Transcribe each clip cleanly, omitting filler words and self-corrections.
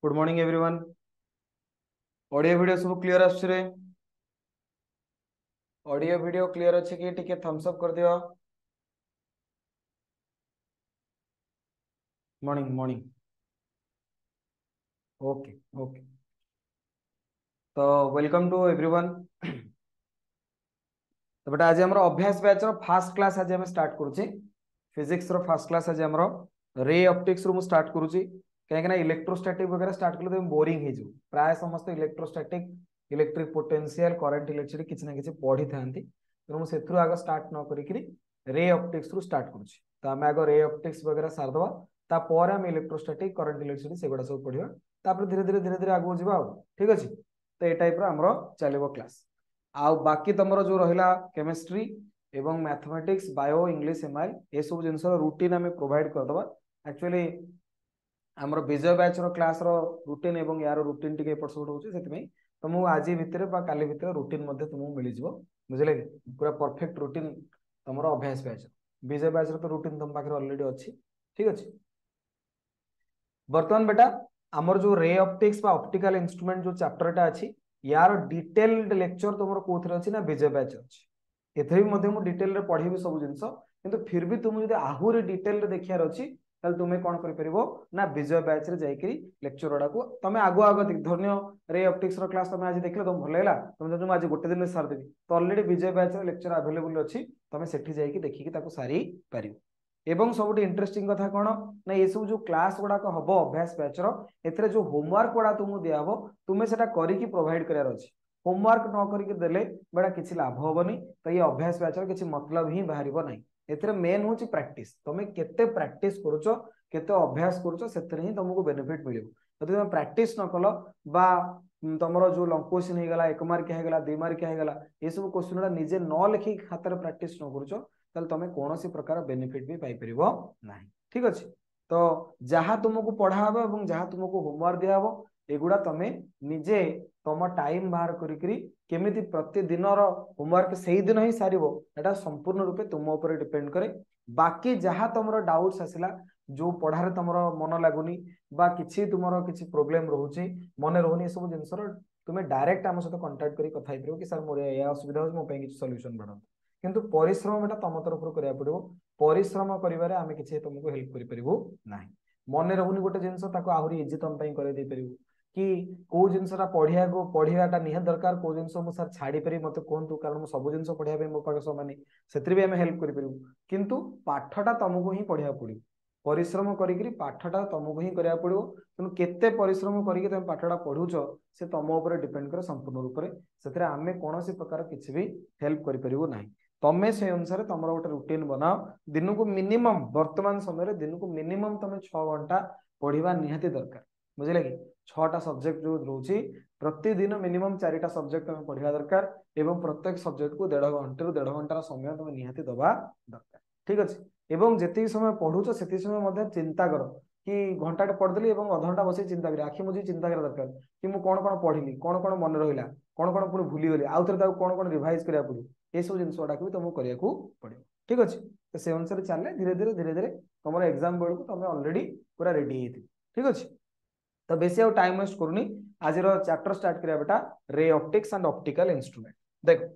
Good morning everyone. Audio video सब clear आछरे? Audio video clear अछि कि टिके थम्स अप कर दियो। Morning morning. Okay okay. तो वेलकम टू एवरीवन। तो बेटा आज हमर अभ्यास बैच रो फर्स्ट क्लास आज हम स्टार्ट करूची। फिजिक्स रो फर्स्ट क्लास आज हमर रे ऑप्टिक्स रो मु स्टार्ट करूची। कहीं ना इलेक्ट्रोस्टैटिक वगैरह स्टार्ट कले तो बोरिंग हो जाऊ। प्राय समस्त electrostatic electric potential current electricity किछि ना किछि पढ़ी थांती। तो मु सेथु आगे स्टार्ट न करिकरी रे ऑप्टिक्स रू स्टार्ट करूची। तो हम आगे रे ऑप्टिक्स वगैरह सार दवा ता पर हम इलेक्ट्रोस्टैटिक करंट इलेक्ट्रिसिटी सेगुडा सब पढ़िबा। तापर धीरे धीरे आगो जिबा। ठीक अछि। तो ए टाइप रो हमरो चलेबो क्लास। आउ बाकी तुमरो जो रहिला केमिस्ट्री एवं mathematics bio English M I सब जिंस रूटीन आम प्रोवाइड कर दबा। एक्चुअली हमरो विजय बैच रो क्लास रो रूटीन एवं यार रूटीन टिके एपट सेपट होची सेति तुमको आज भितर बा काली भितर रूटीन मध्ये तुमको मिल जिवो। बुझले कि पूरा परफेक्ट रूटीन तुमरो अभ्यास बैच विजय बैच रो तो रूटीन तुम पाखरे ऑलरेडी अछि। ठीक अछि। वर्तमान बेटा हमर जो रे ऑप्टिक्स बा ऑप्टिकल इंस्ट्रूमेंट जो चैप्टरटा अछि यार डिटेल्ड लेक्चर तुमरो कोथरे अछि ना विजय बैच अछि। एथरे भी मध्ये मु डिटेल रे पढिबी सब जिंस किंतु फिर भी तुम जदि आहुरी डिटेल रे देखियार अछि ताल तुमे कोन करि परिबो ना विजय बैच रे जाई करी लेक्चर ओडा को तमे आगो आगो धन्य रे ऑप्टिक्स रो क्लास तमे आज देखले तुम भले हैला तुम जदि आज गोटे दिन में सार देबी तो ऑलरेडी विजय बैच रे लेक्चर अवेलेबल अछि। तमे सेठी जाई कि देखि कि ताको सारी परिबो। एवं सबुठ इंटरेस्टिंग कथा कौन ना ये सब जो क्लास गुड़ाक हम अभ्यास बैच रे जो होमवर्क गुड़ा तुमको दिहब तुम्हें से करी प्रोवाइड करार अच्छी। होमवर्क न करके देले बेटा किसी लाभ हेनी। तो ये अभ्यास बैच किसी मतलब ही बाहर ना। एथरे मेन हूँ प्रैक्टिस तुम केते प्रैक्टिस करुच केते अभ्यास करुच से ही तुमको बेनिफिट मिले। जब तुम प्रैक्टिस न कल बा तुम जो लंग क्वेश्चन होगा 1 मार्किया होगा 2 मार्किया होगा ये सब क्वेश्चन गुड़ा निजे न लिखिक खातर प्रैक्टिस न करुच ताल तुम कौन प्रकार बेनिफिट भी पाई परिबो नाही। ठीक अच्छे। तो जहाँ तुमको पढ़ाब और जहाँ तुमको होमवर्क दिहब एगुड़ा तुम निजे तुम टाइम बाहर करी केमिति प्रतिदिन होमवर्क से ही दिन ही सार एटा संपूर्ण रूपे तुम ऊपर डिपेंड करे। बाकी जहाँ तुम डाउट्स आसला जो पढ़ार तुम मन लगुनि बा किछि तुमरो किछि प्रॉब्लम रोचे मन रोनी सब जिनस तुम्हें डायरेक्ट आम सहित कंटाक्ट करी कथा हो कि सर मोर या असुविधा हो मो किछि सॉल्यूशन बढ़ाओ। किंतु परिश्रम बेटा तुम तरफ करा पड़ो। परिश्रम करिवारे आमे किछि तुमको हेल्प करि परिबो नाही। मन रहुनी गोटे जिनस ताको आहुरी इजी तुम पई करे दे परिबो कि को जिनसटा पढ़ियाटा निहात दरकार को जिनस मु सर छाड़ी पारि मते कोहंतु कारण मु सब जिनस पढ़िया पे मो पाख समानी सेत्री भी आमे हेल्प करि परिबो। किंतु पाठटा तुमको ही पढ़िया पड़िबो। परिश्रम करी पाठटा तुमको ही करा पड़ो। तेणु केते परिश्रम करके तुम पाठटा पढ़ुच से तुम ऊपर डिपेंड करे संपूर्ण रूप से आमे कौन प्रकार किसी भी हेल्प करि परिबो नाही। तमें से अनुसार तुम गोटे रूटीन बनाओ दिन को मिनिमम वर्तमान समय दिन को मिनिमम तुम 6 घंटा पढ़ा निहाती दरकार। बुझे कि 6टा सब्जेक्ट जो रोचे प्रतिदिन मिनिमम 4टा सब्जेक्ट तुम पढ़ा दरकार एवं प्रत्येक सब्जेक्ट को 1.5 घंटे 1.5 घंटार समय तुम निहाती दबा दरकार। ठीक अच्छे। एवं जितनी समय पढ़ुच से समय चिंता कर कि घंटाटे पढ़देली और अध घंटा बस चिंता करी आखि मुझे चिंता करा दरकार कि मुझे कौन कौन पढ़ी कौन कौन मन रहा कौन कौन पुणी भूलीगली आउ थे कौन कौन रिवाइज करा पड़ो ये सब जिन गुड़ाक भी तुमको करने पड़ो। ठीक अच्छे। तो से अनुसार चले धीरे धीरे तुम एग्जाम बेलू तुम ऑलरेडी पूरा रेडी है। ठीक अच्छे। तो बेसी आउ टाइम वेस्ट करूनी आज चैप्टर स्टार्ट करिया बेटा ray optics and optical instrument. देखो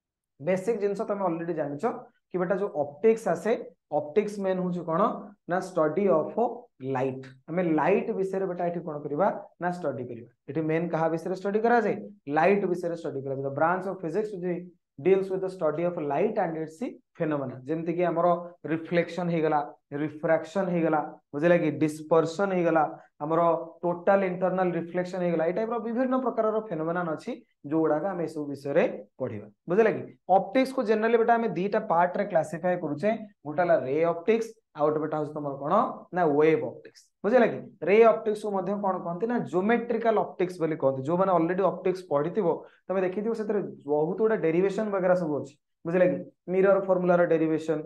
बेसिक जिनस तुम ऑलरेडी जानिछ कि बेटा जो ऑप्टिक्स आसे ऑप्टिक्स मेन हूँ कौन ना स्टडी ऑफ लाइट। आम लाइट विषय बेटा ये कौन करवा ना स्टडी करवा। ये मेन क्या विषय स्टडी करा जाए लाइट विषय स्टडी करा जाए। Branch of physics deals with the study of light and its phenomena जेमती कि हमर रिफ्लेक्शन हो गला रिफ्रैक्शन हो गला बुझे कि डिस्पर्शन हो गला हमर टोटल इंटरनल रिफ्लेक्शन हो गला ये टाइप विभिन्न प्रकार फेनोमेना अच्छी जो गुड़ाक आम सब विषय पढ़ा। बुझे कि ऑप्टिक्स को जनरली बेटा आम 2टा पार्ट रे क्लासिफाई करूचे गोटे रे ऑप्टिक्स आ गोटे बेटा तुम कौन ना वेव ऑप्टिक्स। बुझे कि रे ऑप्टिक्स को कौन कहते ना ज्योमेट्रिकल ऑप्टिक्स बोली कहते जो मैंने ऑलरेडी ऑप्टिक्स पढ़ी तुम देखी से बहुत गुड़ा डेरिवेशन वगैरह सब अच्छी। बुझे कि मिरर फॉर्मूलार डेरिवेशन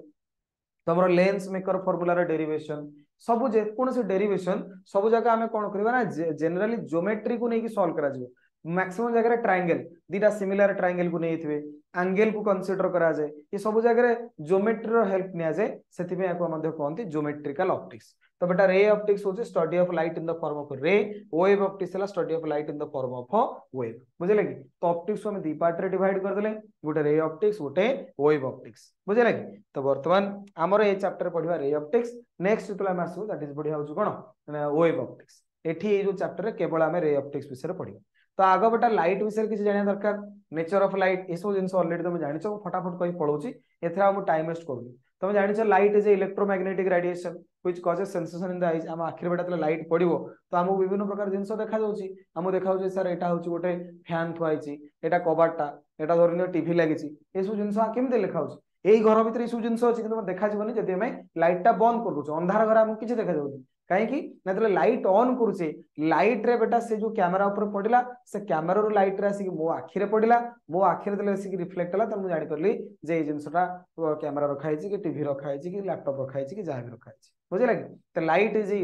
तुम लेंस मेकर फॉर्मूलार डेरिवेशन सब जेकोसी डेरिवेशन सब जगह आम कौन करवा ना जनरली ज्योमेट्री को लेकिन सॉल्व करा मैक्सिमम जगह ट्रायंगल दीटा सिमिलर ट्रायंगल को नहीं थे एंगल को कंसीडर करा जाए ये सब जगह ज्योमेट्री हेल्प निया जाए से कहते ज्योमेट्रिकल ऑप्टिक्स तो बेटा रे ऑप्टिक्स होचे study of light in the form of ray wave optics हला study of light in the form of wave बुझले कि तो ऑप्टिक्स को हम दी पार्ट रे डिवाइड कर देले गोटे रे ऑप्टिक्स गोटे वेव ऑप्टिक्स बुझले कि तो वर्तमान हमर ए चैप्टर पढिबा रे ऑप्टिक्स नेक्स्ट जेतला हम आसु दैट इज पढिया होछु कोन वेव ऑप्टिक्स एठी ए जो चैप्टर रे केवल हम रे ऑप्टिक्स विषय रे पढिबा तो आग बेटा लाइट विषय किसी जानिया दरकार नेचर ऑफ लाइट ये सब जिंस ऑलरेडी तुम जानिछ फटाफट कहि पढौची एथरा हम टाइम वेस्ट करूनी तुम जानिछ light is electromagnetic radiation which causes sensation in the eyes हम आखिर बेटा तले लाइट पडिबो तो हमको विभिन्न प्रकार जिंस देखा जाउची हमको देखा जाउची सर एटा होची गोटे फैन थुआइची एटा कबाटटा एटा धरनियो टीवी लागिची ए सब जिंस केमते लिखा होची एई घर भीतर सब जिंस अछि किंतु देखा जीवनी जदि हमें लाइटटा बंद कर दोछ अंधार घर हमको किछ देखा जाउनी कहीं ना लाइट ऑन करुचे लाइट रे बेटा से जो कैमरा ऊपर पड़िला से कैमरा रो लाइट रे आसी मो आखि रे पड़िला मो आखि रे आसी रिफ्लेक्ट हला त मु जानि करली जे ए जिंसटा कैमरा रखा है कि टीवी रखा है कि लैपटॉप रखा है कि जहां भी रखा है बुझिला कि तो light is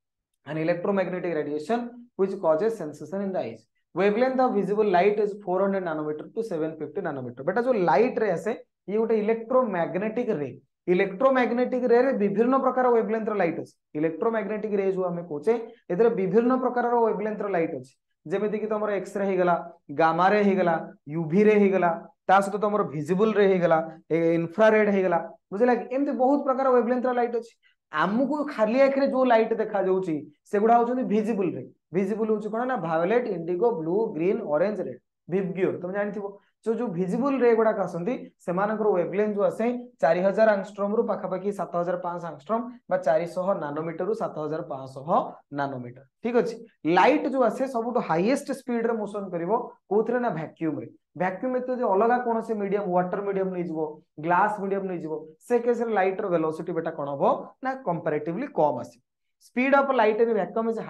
an electromagnetic radiation which causes sensation in the eyes wavelength of visible light is 400 nanometer to 750 nanometer बेटा जो लाइट रे आसे ये गोटे इलेक्ट्रोमैग्नेटिक रे इलेक्ट्रोमैग्नेटिक रे विभिन्न प्रकार वेवलेंथ रो लाइट अछि इलेक्ट्रोमैग्नेटिक रे जो हमें कोचे एतरे विभिन्न प्रकार रो वेवलेंथ रो लाइट अछि जेमिति कि तमरो X ray हेगला gamma ray हेगला UV ray हेगला ता सहित तमरो विजिबल रे हेगला इंफ्रारेड हेगला बुझला कि एमते बहुत प्रकार वेवलेंथ रो लाइट अछि आमको खाली आखिरे जो लाइट देखा जाउची सेगुडा होचोनी विजिबल रे विजिबल होची कोन ना violet indigo blue green orange red VIBGYOR तुम जानिथिबो जो विजिबल रे गुडा आसंती सेमानकर वेवलेंथ जो आसे 4000 एंगस्ट्रॉम रु पाखापाखि 7500 एंगस्ट्रॉम बा 400 नानोमीटर रु 7500 नानोमीटर ठीक अछि लाइट जो आसे सबुतो हाईएस्ट स्पीड रे मोशन करिवो कोथरे ना वैक्यूम रे वैक्यूम में तो जो अलग कौन से मीडियम वाटर मीडियम नहीं जीवो ग्लास मीडियम नहीं जीवो से केस रे लाइट रो वेलोसिटी बेटा कोन हबो ना कंपैरेटिवली कम आसी speed of light in vacuum is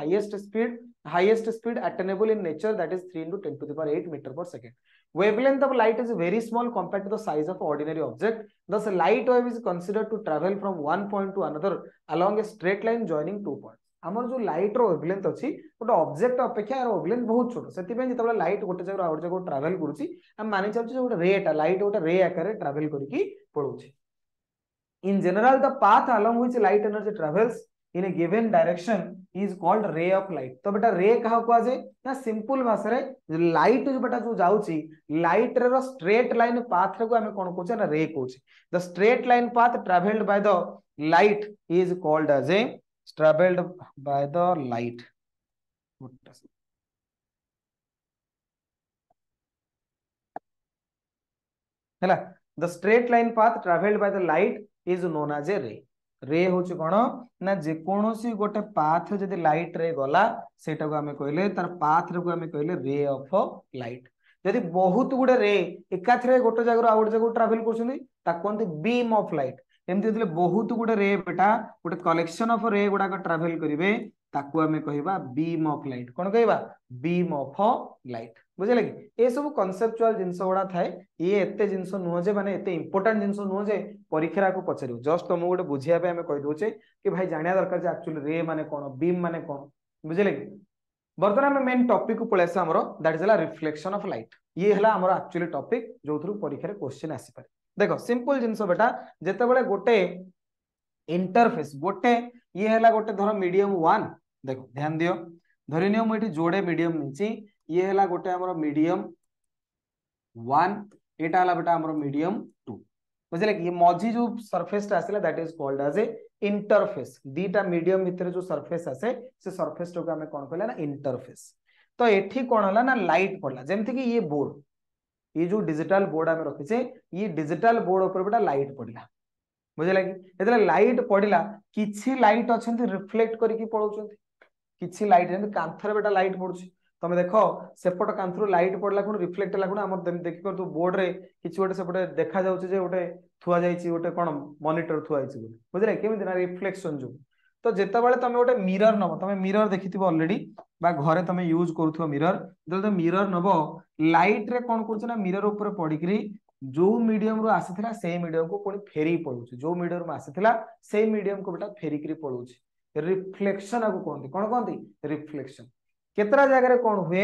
highest speed attainable in nature that is 3 into 10 to the power 8 meter per second wavelength of light is very small compared to the size of ordinary object thus light wave is considered to travel from one point to another along a straight line joining two points हमर जो light रो wavelength अछि गोटे object अपेक्षा यार wavelength बहुत छोट सेति पे जतबे लाइट गोटे जगह और जगह ट्रैवल करूची हम मानि चाहू जे गोटे रेटा लाइट गोटे रे आकार रे ट्रैवल करकी पड़ुची in general the path along which light energy travels in a given direction is called ray of light तो बेटा रे कहा को आजे ना सिंपल भाषा रे लाइट जो बेटा जो जाउची लाइट रे स्ट्रेट लाइन पाथ रे को हमें कोन कहूचे ना रे कहूचे the straight line path travelled by the light is called as a traveled by the light हैला the straight line path traveled by the light is known as a ray रे होची कोन ना जे कोनोसी गोटे पाथ जदी light रे गला सेटा को हमें कहले तार पाथ रे को हमें कहले रे ऑफ लाइट जदी बहुत गुडे रे एकाथरे गोटे जगह आ गोटे जगह ट्रैवल करछनी ता कोनती बीम ऑफ लाइट एमती दिले बहुत गुडे रे बेटा गोटे कलेक्शन ऑफ रे गुडा को ट्रैवल करिवे ताकू हमें कहिबा बीम ऑफ लाइट कोन कहिबा बीम ऑफ लाइट बुझले कि ए सब कॉन्सेप्चुअल जिंस गुडा थाए ये एते जिंस नुह जे माने एते इंपोर्टेंट जिंस नुह जे परीक्षा को पछरियो जस्ट तुम गोटे बुझिया पे हमें कहि दोचे कि भाई जानिया दरकार जे एक्चुअली रे माने कोन बीम माने कोन बुझले कि वर्तमान में मेन टॉपिक को पळेसा हमरो दैट इज ला रिफ्लेक्शन ऑफ लाइट ये हला हमरो एक्चुअली टॉपिक जो थ्रू परीक्षा रे क्वेश्चन आसी पारे देखो सिंपल जिंस बेटा जेते बेले गोटे इंटरफेस गोटे ये हला गोटे धर मीडियम 1 देखो ध्यान दियो धरि नियो म एठी जोड़े मीडियम नीची ये हला गोटे हमरो मीडियम 1 एटा हला बेटा हमरो मीडियम 2 बुझले कि ये मझी जो सरफेस ता आसीला that is called as a interface दीटा मीडियम भितर जो सरफेस आसे से सरफेस तो हमें कोन कहला ना इंटरफेस तो एठी कोन हला ना लाइट पड़ला जेमति कि ये बोर्ड ये जो डिजिटल बोर्ड हमें रखिछे ये डिजिटल बोर्ड ऊपर बेटा लाइट पड़ला बुझला कि एतले लाइट पड़िला किछि लाइट अछंती रिफ्लेक्ट करके पळौछंती किछि लाइट जेमति कांथरे बेटा लाइट पड़ुछि तमे देखो सेपट कांथरो लाइट पड़ला कोन रिफ्लेक्ट हला कोन हमर देखि कर तो बोर्ड रे किछि गोटे सेपटे देखा जाउछि जे गोटे थुआ जाइछि गोटे कोन मॉनिटर थुआ जाइछि बोली बुझले केमिति ना रिफ्लेक्शन जो तो जेता बेले तमे गोटे मिरर नबो तमे मिरर देखिथिबो ऑलरेडी बा घरे तमे यूज करूथो मिरर जल तो मिरर नबो लाइट रे कोन करछ ना मिरर ऊपर पडिकरी जो मीडियम रो आसीथिला से मीडियम को कोन फेरी पडुछि जो मीडियम रो आसीथिला से मीडियम को बेटा फेरी करी पडुछि रिफ्लेक्शन आगु कोनती कोन कोनती रिफ्लेक्शन केतरा जगह रे कोन हुए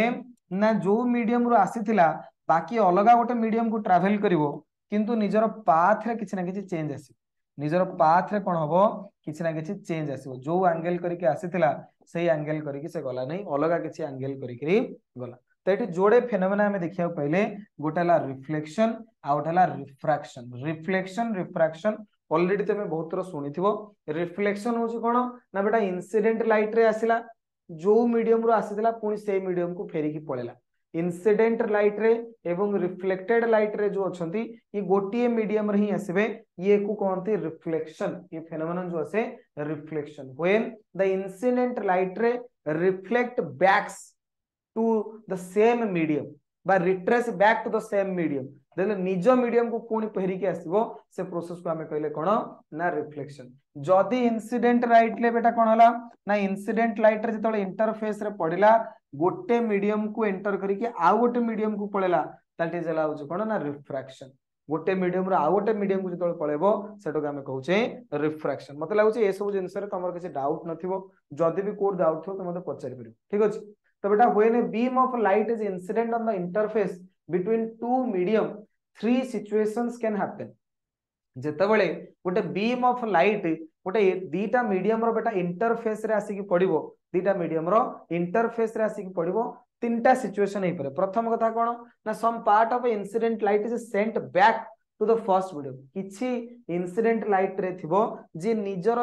ना जो मीडियम रो आसीथिला बाकी अलग गोटे मीडियम को ट्रैवल करिवो किंतु निजर पाथ रे किछि ना किछि चेंज आसी निजर पाथ रे कोन हबो किछि ना किछि चेंज आसीबो जो एंगल करिके आसीथिला सेही एंगल करिके से गला नहीं अलग किछि एंगल करिके गला तो ये जोड़े फेनोमेना हमें देखिया पहले गोटे हला रिफ्लेक्शन आ गोटे हला रिफ्लेक्शन रिफ्रैक्शन ऑलरेडी तुम बहुत थर शुणी रिफ्लेक्शन हूँ कौन ना बेटा इंसिडेंट लाइट रे आसिला जो मीडियम रो आसीथिला पुणी से मीडियम को फेरिकी पळेला इंसिडेंट लाइट रे एवं रिफ्लेक्टेड लाइट रे जो अछंती ये गोटिए मीडियम रे ही आसीबे ये को कहंती रिफ्लेक्शन ये फेनोमेनन जो आसे reflection when the incident light ray reflect backs to the same medium बा retrace back to the same medium देले निज मीडियम को पुणी फेरिकी आसीबो से प्रोसेस को हमें कहले कोन ना रिफ्लेक्शन जदी इंसिडेंट लाइट ले बेटा कोन हला ना इंसिडेंट लाइट रे जतले इंटरफेस रे पडिला गोटे मीडियम को एंटर करिके आ गोटे मीडियम को पळेला दैट इज अलाउ कोन ना रिफ्रैक्शन गोटे मीडियम रो आ गोटे मीडियम को जतले पळेबो सेटो के हमें कहउचे रिफ्रैक्शन मते लागुचे ए सब जिंस रे तमर किछि डाउट नथिबो जदी भी कोड डाउट थो त मते पचारि परिबो ठीक अछि तो बेटा when a beam of light is incident on the interface between two medium three situations can happen जेतेबेले गोटे बीम ऑफ लाइट गोटे दीटा मीडियम रो बेटा इंटरफेस रे आसी की पड़िबो दीटा मीडियम रो इंटरफेस रे आसी की पड़िबो तीनटा सिचुएशन हे परे प्रथम कथा कोन ना some part of incident light is sent back to the first medium किछि इंसिडेंट लाइट रे थिबो जे निजरो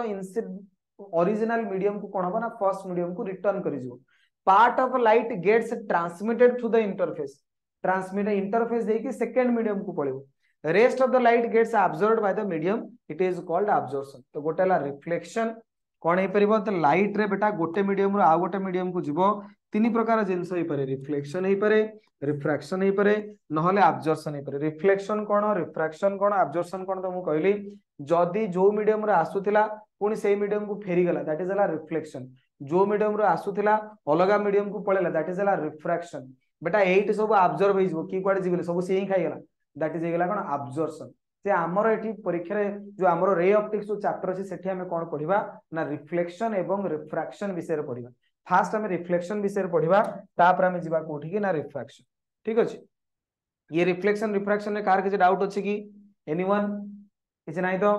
ओरिजिनल मीडियम को कोन हो ना फर्स्ट मीडियम को रिटर्न करि जिवो part of light gets transmitted through the interface transmit interface देकी second medium को पळिबो rest of the light gets absorbed by the medium it is called absorption तो गोटेला reflection कोन हे परिबो तो light रे बेटा गोटे मीडियम रो आ गोटे मीडियम को जिवो तीन प्रकार जिंस हे पारे रिफ्लेक्शन हे पारे रिफ्रैक्शन हे पारे नहले एब्जॉर्प्शन हे पारे रिफ्लेक्शन कोन रिफ्रैक्शन कोन एब्जॉर्प्शन कोन तो मु कहली जदी जो मीडियम रे आसुतिला पुनी सेही मीडियम को फेरी गला दैट इज अला रिफ्लेक्शन जो मीडियम रो आसुतिला अलगा मीडियम को पळेला दैट इज अला रिफ्रैक्शन बेटा एट सब एब्जॉर्ब हे जिवो की क्वाडे जिवले सब सेही खाइ गला दैट इज गेला कोन एब्जॉर्प्शन जे हमर एठी परीक्षा रे जो हमर रे ऑप्टिक्स जो चैप्टर अछि सेठी हमें कोन पढिबा ना रिफ्लेक्शन एवं रिफ्रैक्शन विषय रे पढिबा फास्ट हमें रिफ्लेक्शन विषय रे पढिबा तापर हमें जिबा कोठी की ना रिफ्रैक्शन ठीक अछि ये रिफ्लेक्शन रिफ्रैक्शन ने कार के डाउट अछि की एनीवन किछ नाही तो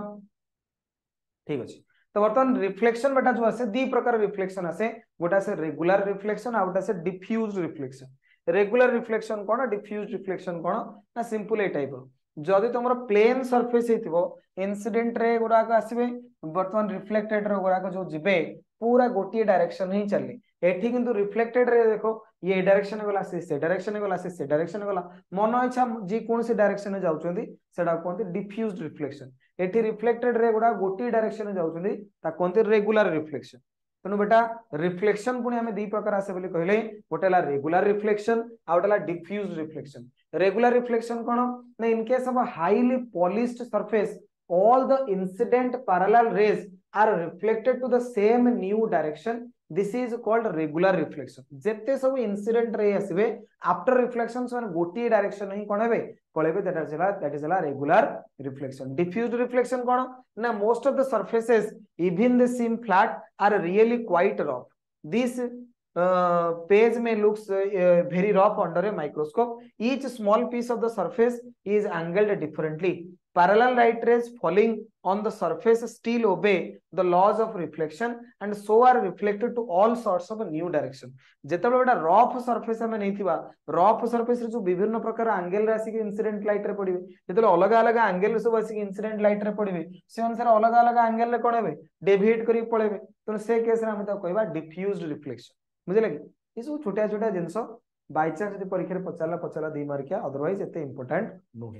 ठीक अछि तो बर्तमान रिफ्लेक्शन बेटा जो आसे दी प्रकार रिफ्लेक्शन आसे गोटा से रेगुलर रिफ्लेक्शन आ गोटा से डिफ्यूज रिफ्लेक्शन रेगुलर रिफ्लेक्शन कोन डिफ्यूज रिफ्लेक्शन कोन ना सिंपल ए टाइप जदी तुमरो प्लेन सरफेस हेतिबो इंसिडेंट रे गुडा को आसीबे बर्तमान रिफ्लेक्टेड रे गुडा को जो जिबे पूरा गोटी डायरेक्शन ही चलले एठी किंतु रिफ्लेक्टेड रे देखो ये डायरेक्शन गला से डायरेक्शन गला से डायरेक्शन गला मन इच्छा जी कोन से डायरेक्शन में जाउचंदी सेडा कोनती डिफ्यूज्ड रिफ्लेक्शन एठी रिफ्लेक्टेड रे गुडा गोटी डायरेक्शन में जाउचंदी ता कोनती रेगुलर रिफ्लेक्शन तनु बेटा रिफ्लेक्शन पुनी हमें दी प्रकार आसे बोली कहले गोटेला रेगुलर रिफ्लेक्शन आ गोटेला डिफ्यूज्ड रिफ्लेक्शन रेगुलर रिफ्लेक्शन कोन ना in case of highly polished surface all the incident parallel rays are reflected to the same new direction this is called regular reflection जत्ते सब incident ray आसीबे after reflection से गोटी direction ही कोन हेबे पळेबे that is a regular reflection diffused reflection कोन ना most of the surfaces even they seem flat are really quite rough this page may looks very rough under a microscope each small piece of the surface is angled differently parallel light rays falling on the surface still obey the laws of reflection and so are reflected to all sorts of new direction जेतबे बेटा rough surface हमें नहीं थिबा rough surface रे जो विभिन्न प्रकार angle रे आसी के इंसिडेंट लाइट रे पड़िबे जेतबे अलग अलग एंगल रे सब आसी के इंसिडेंट लाइट रे पड़िबे से अनुसार अलग अलग एंगल रे कोन हेबे डेविएट करी पळेबे तो से केस रे हम त कहबा डिफ्यूज्ड रिफ्लेक्शन बुझले कि ये सब छोटा छोटा जिंस बाय चांस यदि परीक्षा रे पचाला 2 मार्किया अदरवाइज एते इंपोर्टेंट नोहे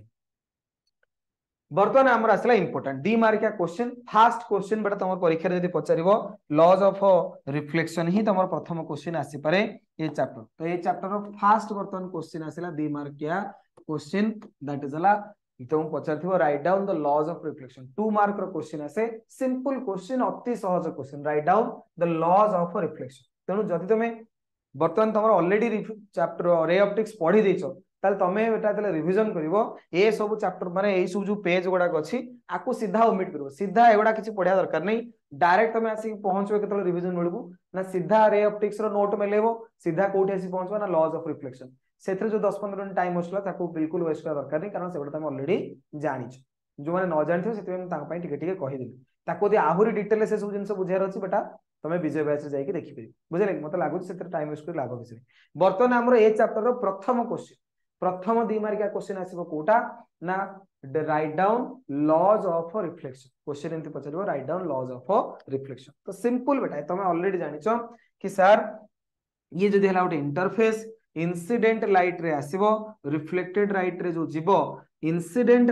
बर्तमान आमर आसला इंपोर्टेंट 2 मार्किया क्वेश्चन फास्ट क्वेश्चन बेटा तुम परीक्षा रे यदि पचारिबो लॉज ऑफ रिफ्लेक्शन ही तुम प्रथम क्वेश्चन आसी पारे ये चैप्टर तो ये चैप्टर रो फास्ट बर्तमान क्वेश्चन आसला 2 मार्किया क्वेश्चन दैट इज अला तुम पचारथिबो write down the laws of reflection 2 mark रो क्वेश्चन आसे सिंपल क्वेश्चन अति सहज question write down the laws of reflection तेनु जदि तुम बर्तमान तुम ऑलरेडी चैप्टर रे ऑप्टिक्स पढ़ी देछो ताले तमे एटा तले रिवीजन करिवो ए सब चैप्टर माने ए सब जो पेज गुडा अछि आकु सीधा ओमिट करिवो सीधा एगुडा किछि पढिया दरकार नै डायरेक्ट तमे आसी पहुंचो केतले रिवीजन बेलकू ना सीधा रे ऑप्टिक्स रो नोट में लेबो सीधा कोठी आसी पहुंचो ना लॉज ऑफ रिफ्लेक्शन सेथरे जो 10-15 मिनिट टाइम होसला ताकू बिल्कुल वेस्ट करा दरकार नै कारण सेबडा तमे ऑलरेडी जानिछ जो माने न जानथियो सेते हम तांग पई टिके टिके कहि देली ताको दे आहुरी डिटेल से सब जिंस बुझार अछि बेटा तमे विजय बैच रे जाई के देखि परि बुझले मते लागु सेते टाइम वेस्ट कर लाभ किछि बर्तन हमर ए चैप्टर रो प्रथम क्वेश्चन प्रथम 2 मार्किया क्वेश्चन आसीबो कोटा ना write down laws of reflection question एंती पछरबो write down laws of reflection तो सिंपल बेटा तमे ऑलरेडी जानिछो कि सर ये जदि हला उटे इंटरफेस इंसिडेंट लाइट रे आसीबो रिफ्लेक्टेड लाइट रे जो जीवो इंसिडेंट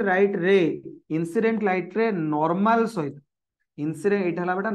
लाइट रे नॉर्मल सहित इंसिडेंट एटा हला बेटा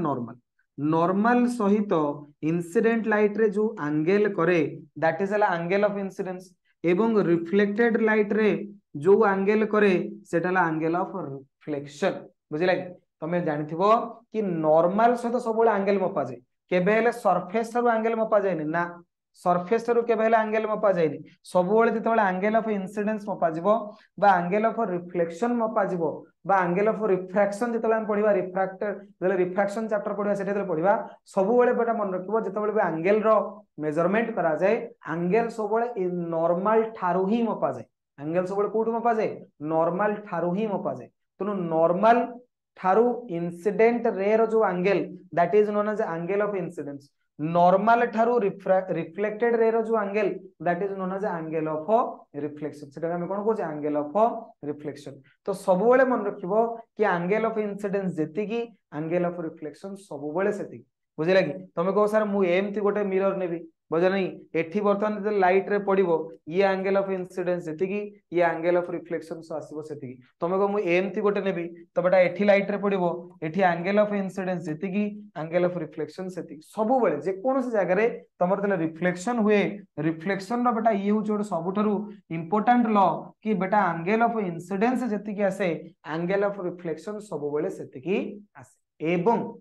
नॉर्मल सहित इंसिडेंट लाइट रे जो एंगल करे दैट इज हला एंगल ऑफ इंसिडेंस एवं रिफ्लेक्टेड लाइट रे जो एंगल करे सेटा हला एंगल ऑफ रिफ्लेक्शन बुझिला तमे जानिथिबो कि नॉर्मल सहित सब एंगल मपा जाय केबे हेले सरफेस रो एंगल मपा जायनि ना सरफेस रो केबे हेले एंगल मपा जायनि सब बेले जेतेबेले एंगल ऑफ इंसिडेंस मपा जिवो बा एंगल ऑफ रिफ्लेक्शन मपा जिवो बा एंगल ऑफ रिफ्रैक्शन जेतेबेले हम पढिबा रिफ्रैक्शन चैप्टर पढिबा सेते जेतेबेले पढिबा सब बेले बेटा मन रखिबो जेतेबेले बे एंगल रो मेजरमेंट करा जाय एंगल सब बेले नॉर्मल ठारू ही मपा जाय एंगल सब बेले कोठु मपा जाय नॉर्मल ठारू ही मपा जाय तनु नॉर्मल ठारू इंसिडेंट रे रो जो angle that is known as angle of incidence normal ठारू रिफ्लेक्टेड रे रो जो angle that is known as angle of reflection सेटा हम कोन कहू एंगल ऑफ रिफ्लेक्शन तो सब बेले मन रखिबो कि एंगल ऑफ इंसिडेंस जेति की एंगल ऑफ रिफ्लेक्शन सब बेले सेति बुझिला कि तमे कहो सर मु एमती गोटे मिरर नेबी बुझा नहीं एठी बर्तमान जे लाइट रे पडिबो ये एंगल ऑफ इंसिडेंस सेति की ये एंगल ऑफ रिफ्लेक्शन सो आसीबो सेति की तमे को मु एमती गोटे नेबी तो बेटा एठी लाइट रे पडिबो एठी एंगल ऑफ इंसिडेंस सेति की एंगल ऑफ रिफ्लेक्शन सेति की सब बेले जे कोनोसी जगह रे तमर तले रिफ्लेक्शन हुए रिफ्लेक्शन रो बेटा ये होछ सबुठारु इंपोर्टेंट लॉ कि बेटा एंगल ऑफ इंसिडेंस जेति की आसे एंगल ऑफ रिफ्लेक्शन सब बेले सेति की आसे एवं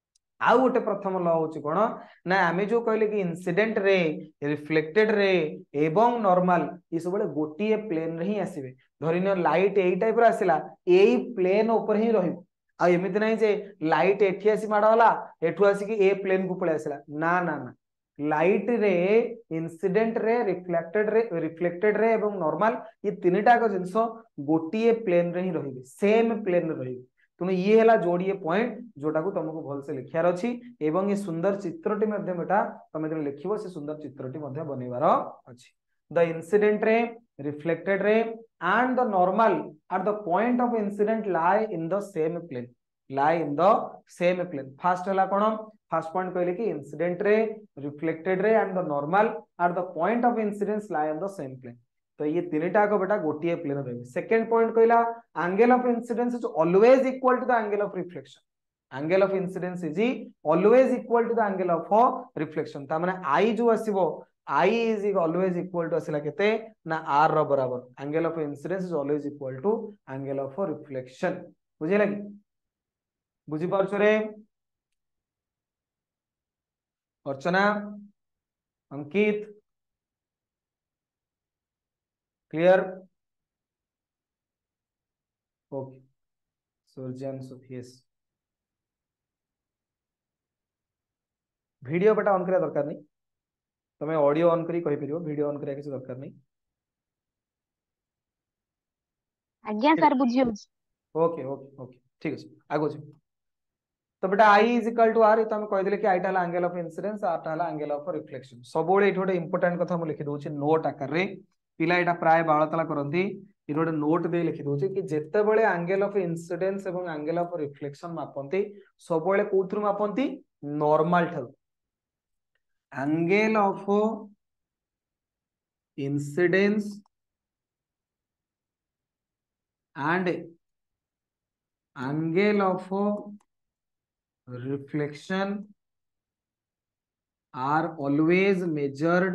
आउ गोटे प्रथम लॉ होची कोन ना आमे जो कहले कि इंसिडेंट रे रिफ्लेक्टेड रे एवं नॉर्मल ये सब बेले गोटिए प्लेन रे ही आसीबे धरिनो लाइट एई टाइप रो आसिला एई प्लेन ऊपर ही रहिबो आ एमिति नै जे लाइट एठी आसी माडला एठु आसी कि ए प्लेन को पळे आसिला ना ना ना light ray incident ray reflected रे एवं नॉर्मल ये तीनटा को जिंस गोटिए प्लेन रे ही रहिबे सेम प्लेन रे रहिबे तुम ये हला जोड़िए पॉइंट जोटा को तुमको भल से लिखार अछि एवं ये सुंदर चित्रटी मध्ये बेटा तमे जने लिखिबो से सुंदर चित्रटी मध्ये बनेबार अछि the incident ray reflected ray and the normal at the point of incident lie in the same plane first हला कोन फर्स्ट पॉइंट कहले कि incident ray reflected ray and the normal at the point of incidence lie on the same plane तो ये तीनटा को बेटा गोटिए plane रहबे सेकंड पॉइंट कहला angle of incidence is always equal to the angle of reflection angle of incidence is always equal to the angle of reflection ता माने आई जो आसीबो I is always equal to asila kete na r ro barabar angle of incidence is always equal to angle of reflection बुझे लगी बुझी पारछ रे Archana Ankit clear okay Surjan सुफियस video बेटा ऑन करिया दरकार नहीं तमे ऑडियो ऑन करी कहि परियो वीडियो ऑन करिया किछ दरकार नहीं आज्ञा सर बुझियो ओके ओके ओके ठीक है आगो जी तो बेटा I is equal to R तो हम कहि देले कि I टा एंगल ऑफ इंसिडेंस R टा एंगल ऑफ रिफ्लेक्शन सब बेले एठी गोटे इंपोर्टेंट कथा हम लिखि दोछि नोट आकार रे पिला एटा प्राय बाळतला करंती इ गोटे नोट दे लिखि दोछि कि जेते बेले एंगल ऑफ इंसिडेंस एवं एंगल ऑफ रिफ्लेक्शन मापंती सब बेले कोथुर मापंती नॉर्मल ठारू angle of incidence and angle of reflection are always measured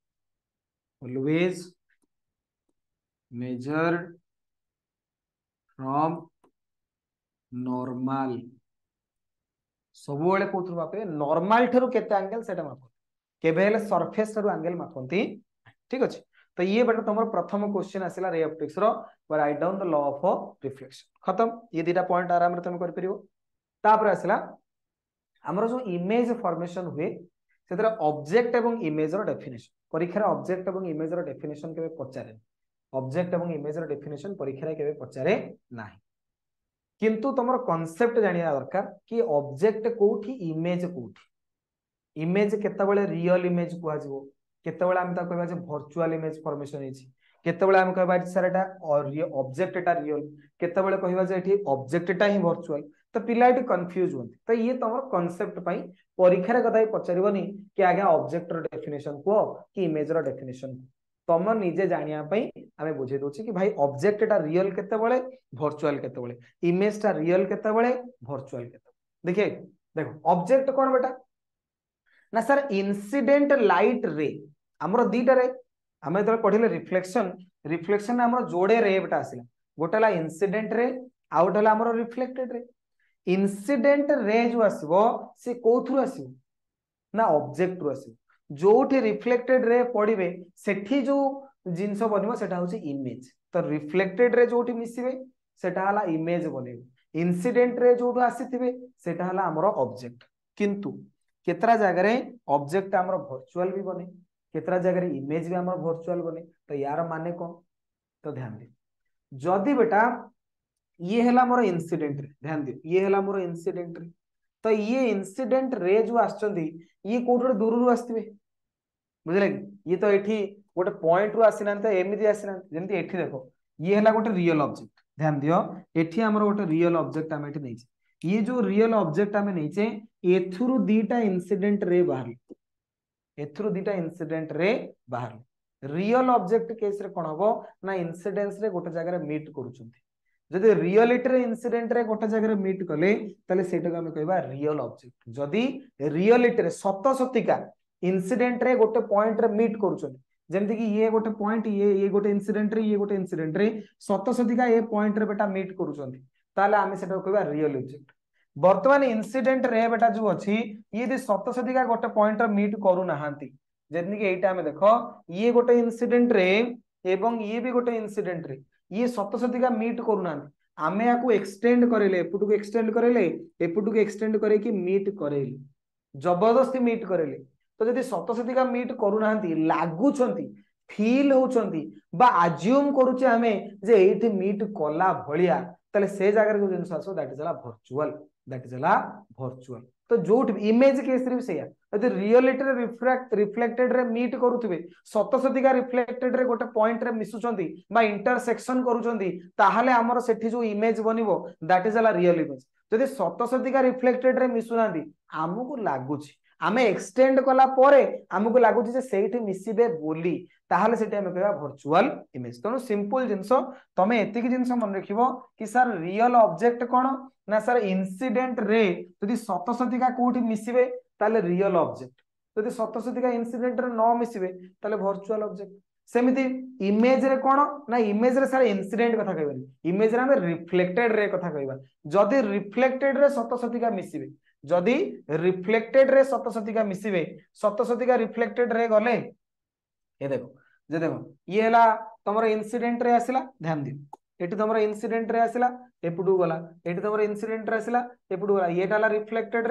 from normal सब बेले कोथुर मापे नॉर्मल ठरू केते एंगल सेटा माप केबे हेले सरफेस ठरू एंगल मापंती ठीक अछि तो ये बेटा तुम प्रथम क्वेश्चन आसला रे ऑप्टिक्स रो write down the law of reflection खत्म ये दुटा पॉइंट आराम रे तुम कर परिबो तापर आसला हमर जो इमेज फॉर्मेशन हुए सेतरा ऑब्जेक्ट एवं इमेज रो डेफिनेशन परीक्षा ऑब्जेक्ट एवं इमेज रो डेफिनेशन केबे पचारे ऑब्जेक्ट एवं इमेज रो डेफिनेशन परीक्षा केबे पचारे नाही किंतु तुम कॉन्सेप्ट जानिया दरकार कि ऑब्जेक्ट कोठी इमेज कोठी इमेज केतबेले रियल इमेज कुआ जिवो केतबेले हम ता कहबा जे वर्चुअल इमेज फॉर्मेशन हेछि केतबेले हम कहबा सर एटा ऑब्जेक्ट एटा रियल केतबेले कहबा जे एठी ऑब्जेक्ट एटा ही वर्चुअल तो पिला एटी कंफ्यूज होंती तो ये तुम कॉन्सेप्ट पई परीक्षा रे कदाई पचारिबनी कि आगे ऑब्जेक्ट रो डेफिनेशन को कि इमेज रो डेफिनेशन तुम निजे जानिया पई आमे बुझे दोछि कि भाई ऑब्जेक्ट एटा रियल केतबेले वर्चुअल केतबेले इमेज टा रियल केतबेले वर्चुअल केतबेले देखिए देखो ऑब्जेक्ट कोन बेटा ना सर इंसिडेंट लाइट रे हमरो दीटा रे हमें तो पढ़िले रिफ्लेक्शन रिफ्लेक्शन हमरो जोड़े रे बेटा आसिला गोटेला इंसिडेंट रे आउटला हमरो रिफ्लेक्टेड रे इंसिडेंट रे जो आसीबो से कोथु आसीबो ना ऑब्जेक्ट रु आसीबो जोठी रिफ्लेक्टेड रे पड़िबे सेठी जो जिंस बनिबो सेटा होची इमेज तो रिफ्लेक्टेड रे जोठी मिसिबे सेटा हला इमेज बनेबो इंसिडेंट रे जोठु आसीथिबे सेटा हला हमरो ऑब्जेक्ट किंतु केतरा जगह रे ऑब्जेक्ट हमरो वर्चुअल भी बने केतरा जगह रे इमेज भी हमरो वर्चुअल बने तो यार माने कोन तो ध्यान दे जदी बेटा ये हैला मोर इंसिडेंट रे ध्यान दे ये हैला मोर इंसिडेंट रे तो ये इंसिडेंट रे जो आछंदी ये कोठर दूर रु आस्तिबे बुझले ये तो एठी गोटे पॉइंट रु आसिनांत एमिति आसिनांत जेंति एठी देखो ये हैला गोटे रियल ऑब्जेक्ट ध्यान दियो एठी हमर गोटे रियल ऑब्जेक्ट हम एठी नैछि ये जो रियल ऑब्जेक्ट हमें नैचे एथुरु दीटा इंसिडेंट रे बाहर एथुरु दीटा इंसिडेंट रे बाहर रियल ऑब्जेक्ट केस रे कोन हबो ना इंसिडेंस रे गोटे जगह रे मीट करूचंती जदि रियलिटी रे इंसिडेंट रे गोटे जगह रे मीट कले तले सेटा हम कहबा रियल ऑब्जेक्ट जदि रियलिटी रे सत सतिका इंसिडेंट रे गोटे पॉइंट रे मीट करूचंती जेमति कि ये गोटे पॉइंट ये गोटे इंसिडेंट रे सत सतिका ये पॉइंट रे बेटा मीट करूचंती ताले आमे सेटा कहबा रियल ऑब्जेक्ट वर्तमान इंसिडेंट रे बेटा जो अछि ये दि सत सतिका गोटे पॉइंट रे मीट करू नाहांती जेमति कि एटा हमें देखो ये गोटे इंसिडेंट रे एवं ये भी गोटे इंसिडेंट रे ये सत सतिका मीट करू नाहांती आमे याकू एक्सटेंड करेले एपुटू को एक्सटेंड करेले एपुटू को एक्सटेंड करे कि मीट करेले जबरदस्ती मीट करेले तो जदि सत सतिका मीट करू नाहांती लागुछंती फील होउछंती बा अज्यूम करूचे हमें जे एठी मीट कला भलिया तले से जगह रे जो जिंस आसो दैट इज अला वर्चुअल तो जो इमेज केस रे सेया यदि रियलिटी रे रिफ्लेक्टेड रे मीट करूथिबे सत सतिका रिफ्लेक्टेड रे गोटे पॉइंट रे मिसुचंती बा इंटरसेक्शन करूचंती ताहाले हमर सेठी जो इमेज बनिवो दैट इज अला रियल इमेज जदि सत सतिका रिफ्लेक्टेड रे मिसुनांती हमकु लागुची आमे एक्सटेंड कला परे हमकु लागुची जे सेठी मिसिबे बोली ताहाले सेठी हमें कहबा वर्चुअल इमेज तनो सिंपल जिंस तमे एतिकी जिंस मन रखिबो कि सर रियल ऑब्जेक्ट कोन ना सर इंसिडेंट रे यदि सत सतिका कोठी मिसिबे ताले रियल ऑब्जेक्ट यदि सत सतिका इंसिडेंट रे न मिसिबे ताले वर्चुअल ऑब्जेक्ट सेमिति इमेज रे कोन ना इमेज रे सर इंसिडेंट कथा कहबनी इमेज रे हम रिफ्लेक्टेड रे कथा कहबा जदि रिफ्लेक्टेड रे सत सतिका मिसिबे जदि रिफ्लेक्टेड रे सत सतिका मिसिबे सत सतिका रिफ्लेक्टेड रे गले ये देखो जे देखो ये हला तमरो इंसिडेंट रे आसिला ध्यान दियो एटी तमरो इंसिडेंट रे आसिला एपुडू गला एटी तमरो इंसिडेंट रे आसिला एपुडू गला एटाला रिफ्लेक्टेड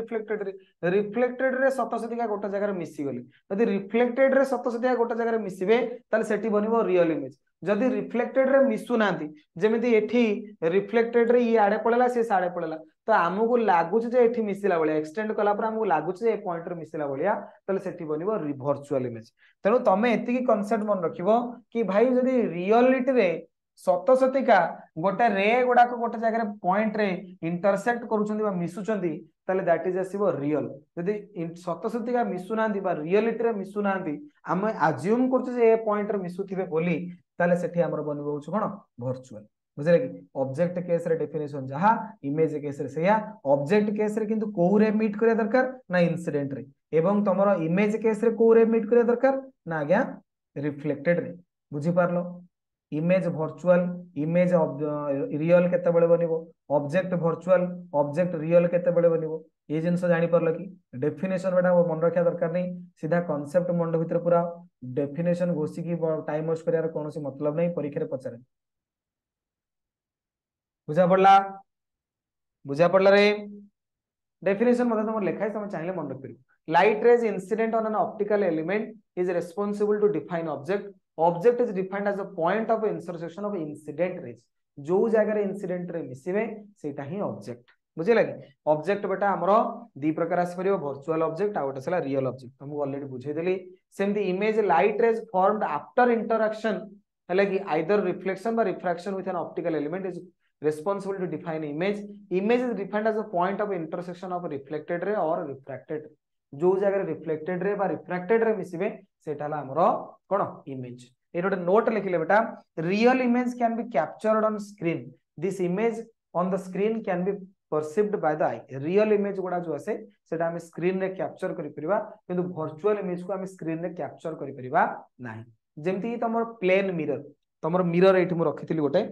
रे रिफ्लेक्टेड रे सत सतिका गोटे जगह रे मिसी गली यदि रिफ्लेक्टेड रे सत सतिका गोटे जगह रे मिसिबे ताले सेठी बनिबो रियल इमेज जदि रिफ्लेक्टेड रे मिसु नांती जेमिति एठी रिफ्लेक्टेड रे ये आडे पळेला से साडे पळेला तो हमकु लागुच जे एठी मिसिला बळिया एक्सटेंड कला पर हमकु लागुच जे ए पॉइंट रे मिसिला बळिया ताले सेठी बनिबो वर्चुअल इमेज तेनु तमे एतिकी कांसेप्ट मन रखिबो कि भाई जदि रियलिटी रे सत सतिका गोटे रे गुडा को गोटे जगह पॉइंट रे इंटरसेक्ट करूछंती बा मिसुछंती ताले दैट इज आसीबो रियल जदि सत सतिका मिसुनांती बा रियलिटी रे मिसुनांती हम अज्यूम करछु जे ए पॉइंट रे मिसुथिबे बोली ताले सेठी हमर बनिबो होछ कोन वर्चुअल बुझले कि ऑब्जेक्ट केस रे डेफिनेशन जहा इमेज केस रे सेया ऑब्जेक्ट केस रे किंतु को रे मीट करे दरकार ना इंसिडेंट रे एवं तमरो इमेज केस रे को रे मीट करे दरकार ना आज्ञा रिफ्लेक्टेड रे बुझी पारलो इमेज वर्चुअल इमेज रियल केतेबेले बनिबो ऑब्जेक्ट वर्चुअल ऑब्जेक्ट रियल केतेबेले बनिबो ये जिनस जानि परलो कि डेफिनेशन बेटा मन रखा दरकार नहीं सीधा कांसेप्ट मन भीतर पूरा डेफिनेशन घोषी की टाइम वेस्ट करियार कोनोसी मतलब नहीं परीक्षा रे पचारे बुझा पड़ला रे डेफिनेशन मतलब तुम लिखा है तुम चाहिए मन रख light rays incident on an optical element is responsible to define object object is defined as a point of intersection of incident rays जो जगह रे इंसिडेंट रे मिसिबे सेटा ही ऑब्जेक्ट बुझे लगे ऑब्जेक्ट बेटा हमरो दी प्रकार आसी परियो वर्चुअल ऑब्जेक्ट आ गोटे सला रियल ऑब्जेक्ट तुमको ऑलरेडी बुझे देली सेमती image light rays formed after interaction है कि आइदर रिफ्लेक्शन बा refraction with an optical element is responsible to define image image is defined as a point of intersection of reflected ray or refracted जो जगह reflected ray बा refracted ray मिसिबे सेटा ला हमरो कोन image ए रोटे note लिखिले बेटा real image can be captured on screen this image on the screen can be perceived by the eye real image गुडा जो आसे सेटा हम स्क्रीन रे कैप्चर करि परिबा किंतु वर्चुअल इमेज को हम स्क्रीन रे कैप्चर करि परिबा नाही जेमति तमर प्लेन मिरर तमर मिरर एठी मु रखिथिली गोटे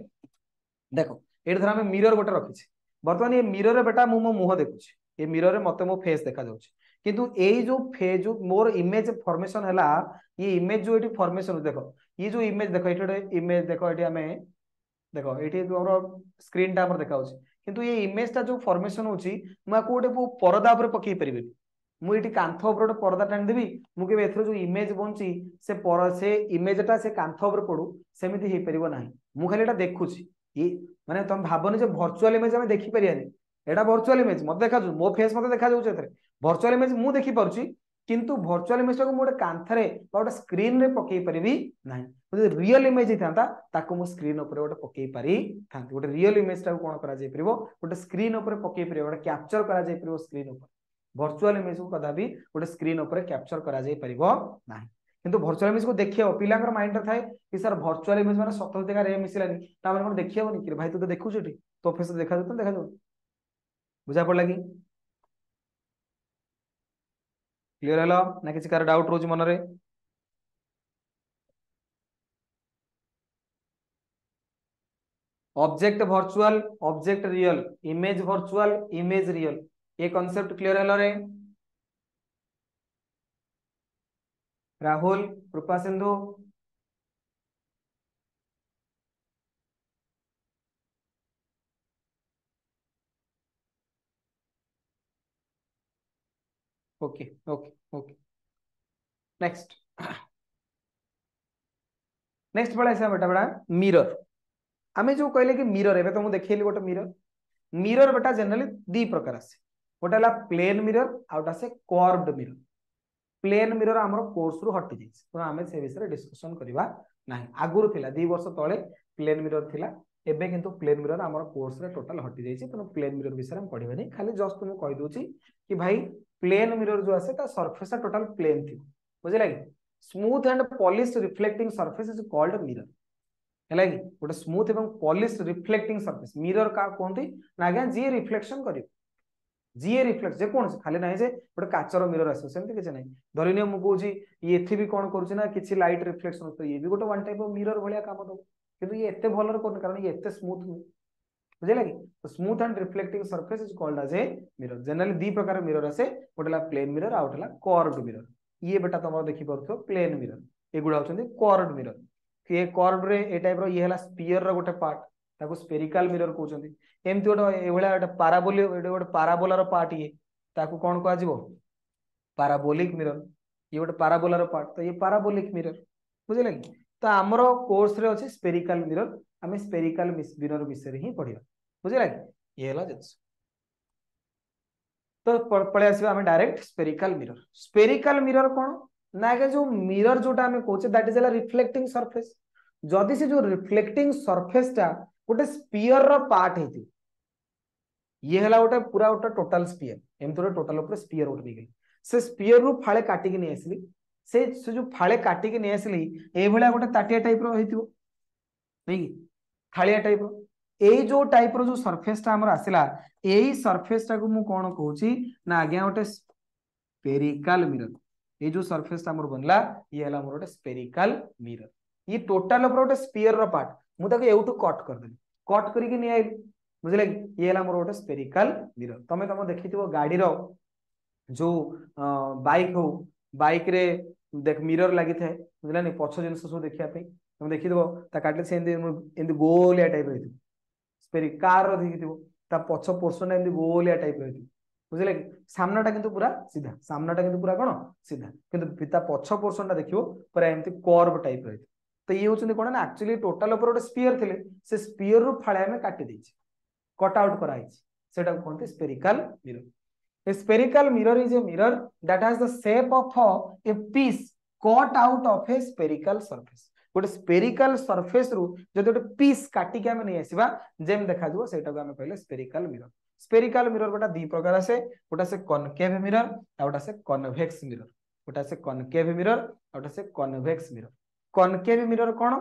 देखो ये धर आम मिरर गोटे रखी बर्तमान ये मिरर रे बेटा मो मुह देखुची ये मिरर रे मते मो फेस देखा जाउची किंतु एई जो फेज जो मोर इमेज फॉर्मेशन हैला ये इमेज जो एटी फॉर्मेशन देखो ये जो इमेज देखो एटी इमेज देखो एटी हमें देखो एटी हमर स्क्रीन टा हमर देखाउची किंतु ये इमेज टा जो फॉर्मेशन होची म को गोटे परदा ऊपर पकई परिबे मु एटी कांथ ऊपर गोटे परदा टाणी देबी मु के एथरो जो इमेज बनची से इमेज टा से कांथ ऊपर पडू सेमिति हे परिबो नाही मु खाली एटा देखुची ये माने तुम भाबनी जे वर्चुअल इमेज हमें देखि परियानी एटा वर्चुअल इमेज मत देखा जो मो फेस मत देखा जाउछ एथरे वर्चुअल इमेज मु देखि परची किंतु वर्चुअल इमेज को मोटे कांथरे गोटे स्क्रीन रे पकई परिबी नाही जे रियल इमेज थांता ताको मु स्क्रीन ऊपर गोटे पकई पारी थांती गोटे रियल इमेज टा कोन करा जाय परिबो गोटे स्क्रीन ऊपर पकई परिबो गोटे कैप्चर करा जाय परिबो स्क्रीन ऊपर वर्चुअल इमेज को कदा भी गोटे स्क्रीन ऊपर कैप्चर करा जाय परिबो नाही किंतु वर्चुअल इमेज को देखियो पिलांगर माइंड रे थाए कि सर वर्चुअल इमेज माने सतत जगह रे मिसिलानी ता माने कोन देखियोनी कि भाई तू तो देखु छटी तो फेस देखा जतो देखा जो बुझा पड़ लगी क्लियर हलो ना किसी कार डाउट रोज मन रे object virtual object real image virtual image real ये कांसेप्ट क्लियर हलो रे Rahul Kripa Sindhu okay okay okay next next बड़ा ऐसा बेटा बड़ा मिरर आमे जो कहले कि मिरर एबे तो मु देखैली गोटे मिरर मिरर बेटा जनरली दी प्रकार आसे गोटे हला प्लेन मिरर आउटा से कर्व्ड मिरर प्लेन मिरर हमर कोर्स रु हटि जाइछ तो आमे से विषय डिस्कशन करबा नाही आगुरु थिला 2 वर्ष तळे प्लेन मिरर थिला एबे किंतु प्लेन मिरर हमर कोर्स रे टोटल हटि जाइछ तो प्लेन मिरर विषय हम पढिबा नै खाली जस्ट तुम कहि दोची कि भाई प्लेन मिरर जो आसे ता सरफेस टोटल प्लेन थी बुझिला कि smooth and polished reflecting surface is called mirror है कि गोटे स्मूथ एवं पॉलिश्ड रिफ्लेक्टिंग सरफेस मिरर का कहते ना आज्ञा जी रिफ्लेक्शन कर जी रिफ्लेक्ट जे कौन खाली ना जे गोटे काचर मिरर आस किसी ना धरनी मुझे कौन ये भी कौन करुना कि लाइट रिफ्लेक्शन तो ये भी गोटे वन टाइप ऑफ मिरर भाया काम दब कि ये एत भल कारण ये एत स्मूथ नुहे बुझे कि तो smooth and reflecting surface is called as a mirror generally दी प्रकार मिरर आसे गोटे प्लेन मिरर आउट कर्व्ड मिरर ये बेटा तुम देखी पार प्लेन मिरर एगुड़ा होचंदी कर्व्ड मिरर कि कर्व रे ए टाइप रो ये हला स्फीयर रो गोटे पार्ट ताको स्फेरिकल मिरर कहउचंदी एमति गोटे ए भला गोटे पाराबोली गोटे पाराबोलार पार्ट ये ताको कोन कहा जिवो पाराबोलिक मिरर ये गोटे पाराबोलार पार्ट तो ये पाराबोलिक मिरर बुझिले कि तो हमरो कोर्स रे अछि स्फेरिकल मिरर हमें स्फेरिकल मिरर विषय ही पढिया बुझिले कि ये हला जिंस तो पळे आसीबा हमें डायरेक्ट स्फेरिकल मिरर कोन ना के जो मिरर जोटा हमें कहउचे that is a reflecting surface जदि से जो रिफ्लेक्टिंग सरफेस टा गोटे स्फीयर रो पार्ट हेती ये हला गोटे पूरा गोटे टोटल स्फीयर एम तो टोटल ऊपर स्फीयर गोटे निकली से स्फीयर रु फाळे काटी के नै आसली से जो फाळे काटी के नै आसली ए भला गोटे ताटिया टाइप रो हेतिबो नै थालिया टाइप रो ए जो टाइप रो जो सरफेस टा हमर आसिला एई सरफेस टा को मु कोन कहउची ना आज्ञा गोटे स्फेरिकल मिरर ये जो सरफेस टा हमर बनला ये हला हमर गोटे स्फेरिकल मिरर ये टोटाल ऊपर गोटे स्पीयर रो पार्ट मु ताको एउटू कट कर देली कट करके नि आइली बुझले कि ये हला मोर गोटे स्पेरिकल मिरर तमे तम देखिथिबो गाड़ी रो जो बाइक हो बाइक रे देख मिरर लागि थाए बुझला नि पछ जिंस सब देखिया पे तुम देखि देबो ता काटले से एंदी गोलिया टाइप रहिथि स्पेरी कार रो देखिथिबो ता पछ पोर्शन एंदी गोलिया टाइप रहिथि बुझले कि सामनाटा किंतु पूरा सीधा सामनाटा किंतु पूरा कोन सीधा किंतु पिता पछ पोर्शनटा देखिबो पूरा एमती कर्व टाइप रहिथि तो ये होचंदी कोन ना एक्चुअली टोटल ऊपर गोटे स्पीयर थिले से स्पीयर रो फाळे हमें काटी देछि कट आउट कराइछि सेटा कोनते spherical mirror A spherical mirror is a mirror that has the shape of a piece cut out of a spherical surface. गोटे स्पेरिकल सरफेस रु जदि गोटे पीस काटिक आमे नै आसीबा जेम देखा जबो सेटा को आमे कहले स्पेरिकल मिरर स्पेरिकल मिरर गोटा दी प्रकार आसे गोटा से कनकेव मिरर आ गोटा से कन्वेक्स मिरर गोटा से कनकेव मिरर आ गोटा से कन्वेक्स मिरर कनकेव मिरर कोन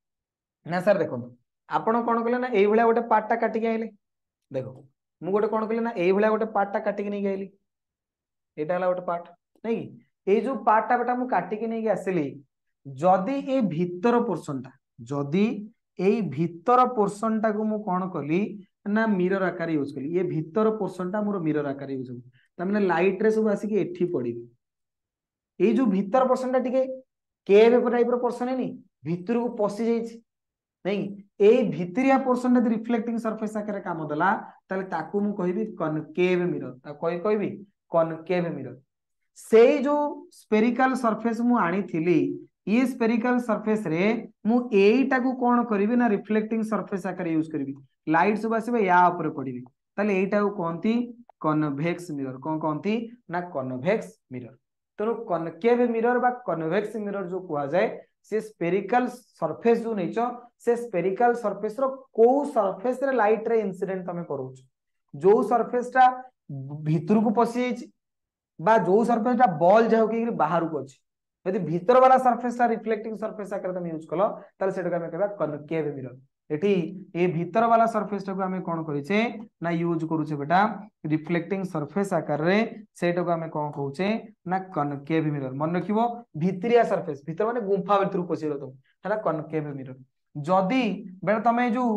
ना सर देखो आपण कोन कहले ना एई भलिया गोटे पार्टटा काटिक आइले देखो मु गोटे कोन कहले ना एई भलिया गोटे पार्टटा काटिक नै गइली एटा हला गोटे पार्ट नै कि ए जो पार्टटा बेटा मु काटिक नै गे आसिली जदी ए भीतर पोर्शनटा जदी एई भीतर पोर्शनटा को मु कोन कली ना मिरर आकार यूज कली ये भीतर पोर्शनटा मोर मिरर आकार यूज हो त माने लाइट रे सब आसी के एठी पड़िबे ए जो भीतर पोर्शनटा टिके केव टाइप रो पोर्शन है नी भीतर को पसी जाईछि नहीं ए भितरिया पोर्शन रे रिफ्लेक्टिंग सरफेस आकर काम दला ताले ताकू मु कहबी कनकेव मिरर ता कहबी कनकेव मिरर से जो स्पेरिकल सरफेस मु आनी थिली ये स्पेरिकल सरफेस रे मु एईटा को कोन करबी ना रिफ्लेक्टिंग सरफेस आकर यूज करबी लाइट सब आसीबे या ऊपर पड़िबे ताले एईटा को कोनती कन्वेक्स मिरर कोन कोनती ना कन्वेक्स मिरर तनो कनकेव मिरर बा कन्वेक्स मिरर जो कुआ जाए से स्पेरिकल सरफेस जो नैचो से स्पेरिकल सरफेस रो को सरफेस रे लाइट रे इंसिडेंट तमे करूछ जो सरफेस टा भीतर को पसी जाईछि बा जो सरफेस टा बॉल जाउ कि बाहर को अछि यदि भीतर वाला सरफेस टा रिफ्लेक्टिंग सरफेस आकर तमे यूज कलो ताले सेटा को हमें कहबा कनकेव मिरर एठी ए भीतर वाला सरफेस टा को हमें कोन करिचे ना यूज करूचे बेटा रिफ्लेक्टिंग सरफेस आकार रे सेटा को हमें कोन कहूचे ना कनकेव मिरर मन रखिबो भीतरिया सरफेस भीतर माने गुंफा भीतर पसिलो तुम हला कनकेव मिरर जदी बेटा तमे जो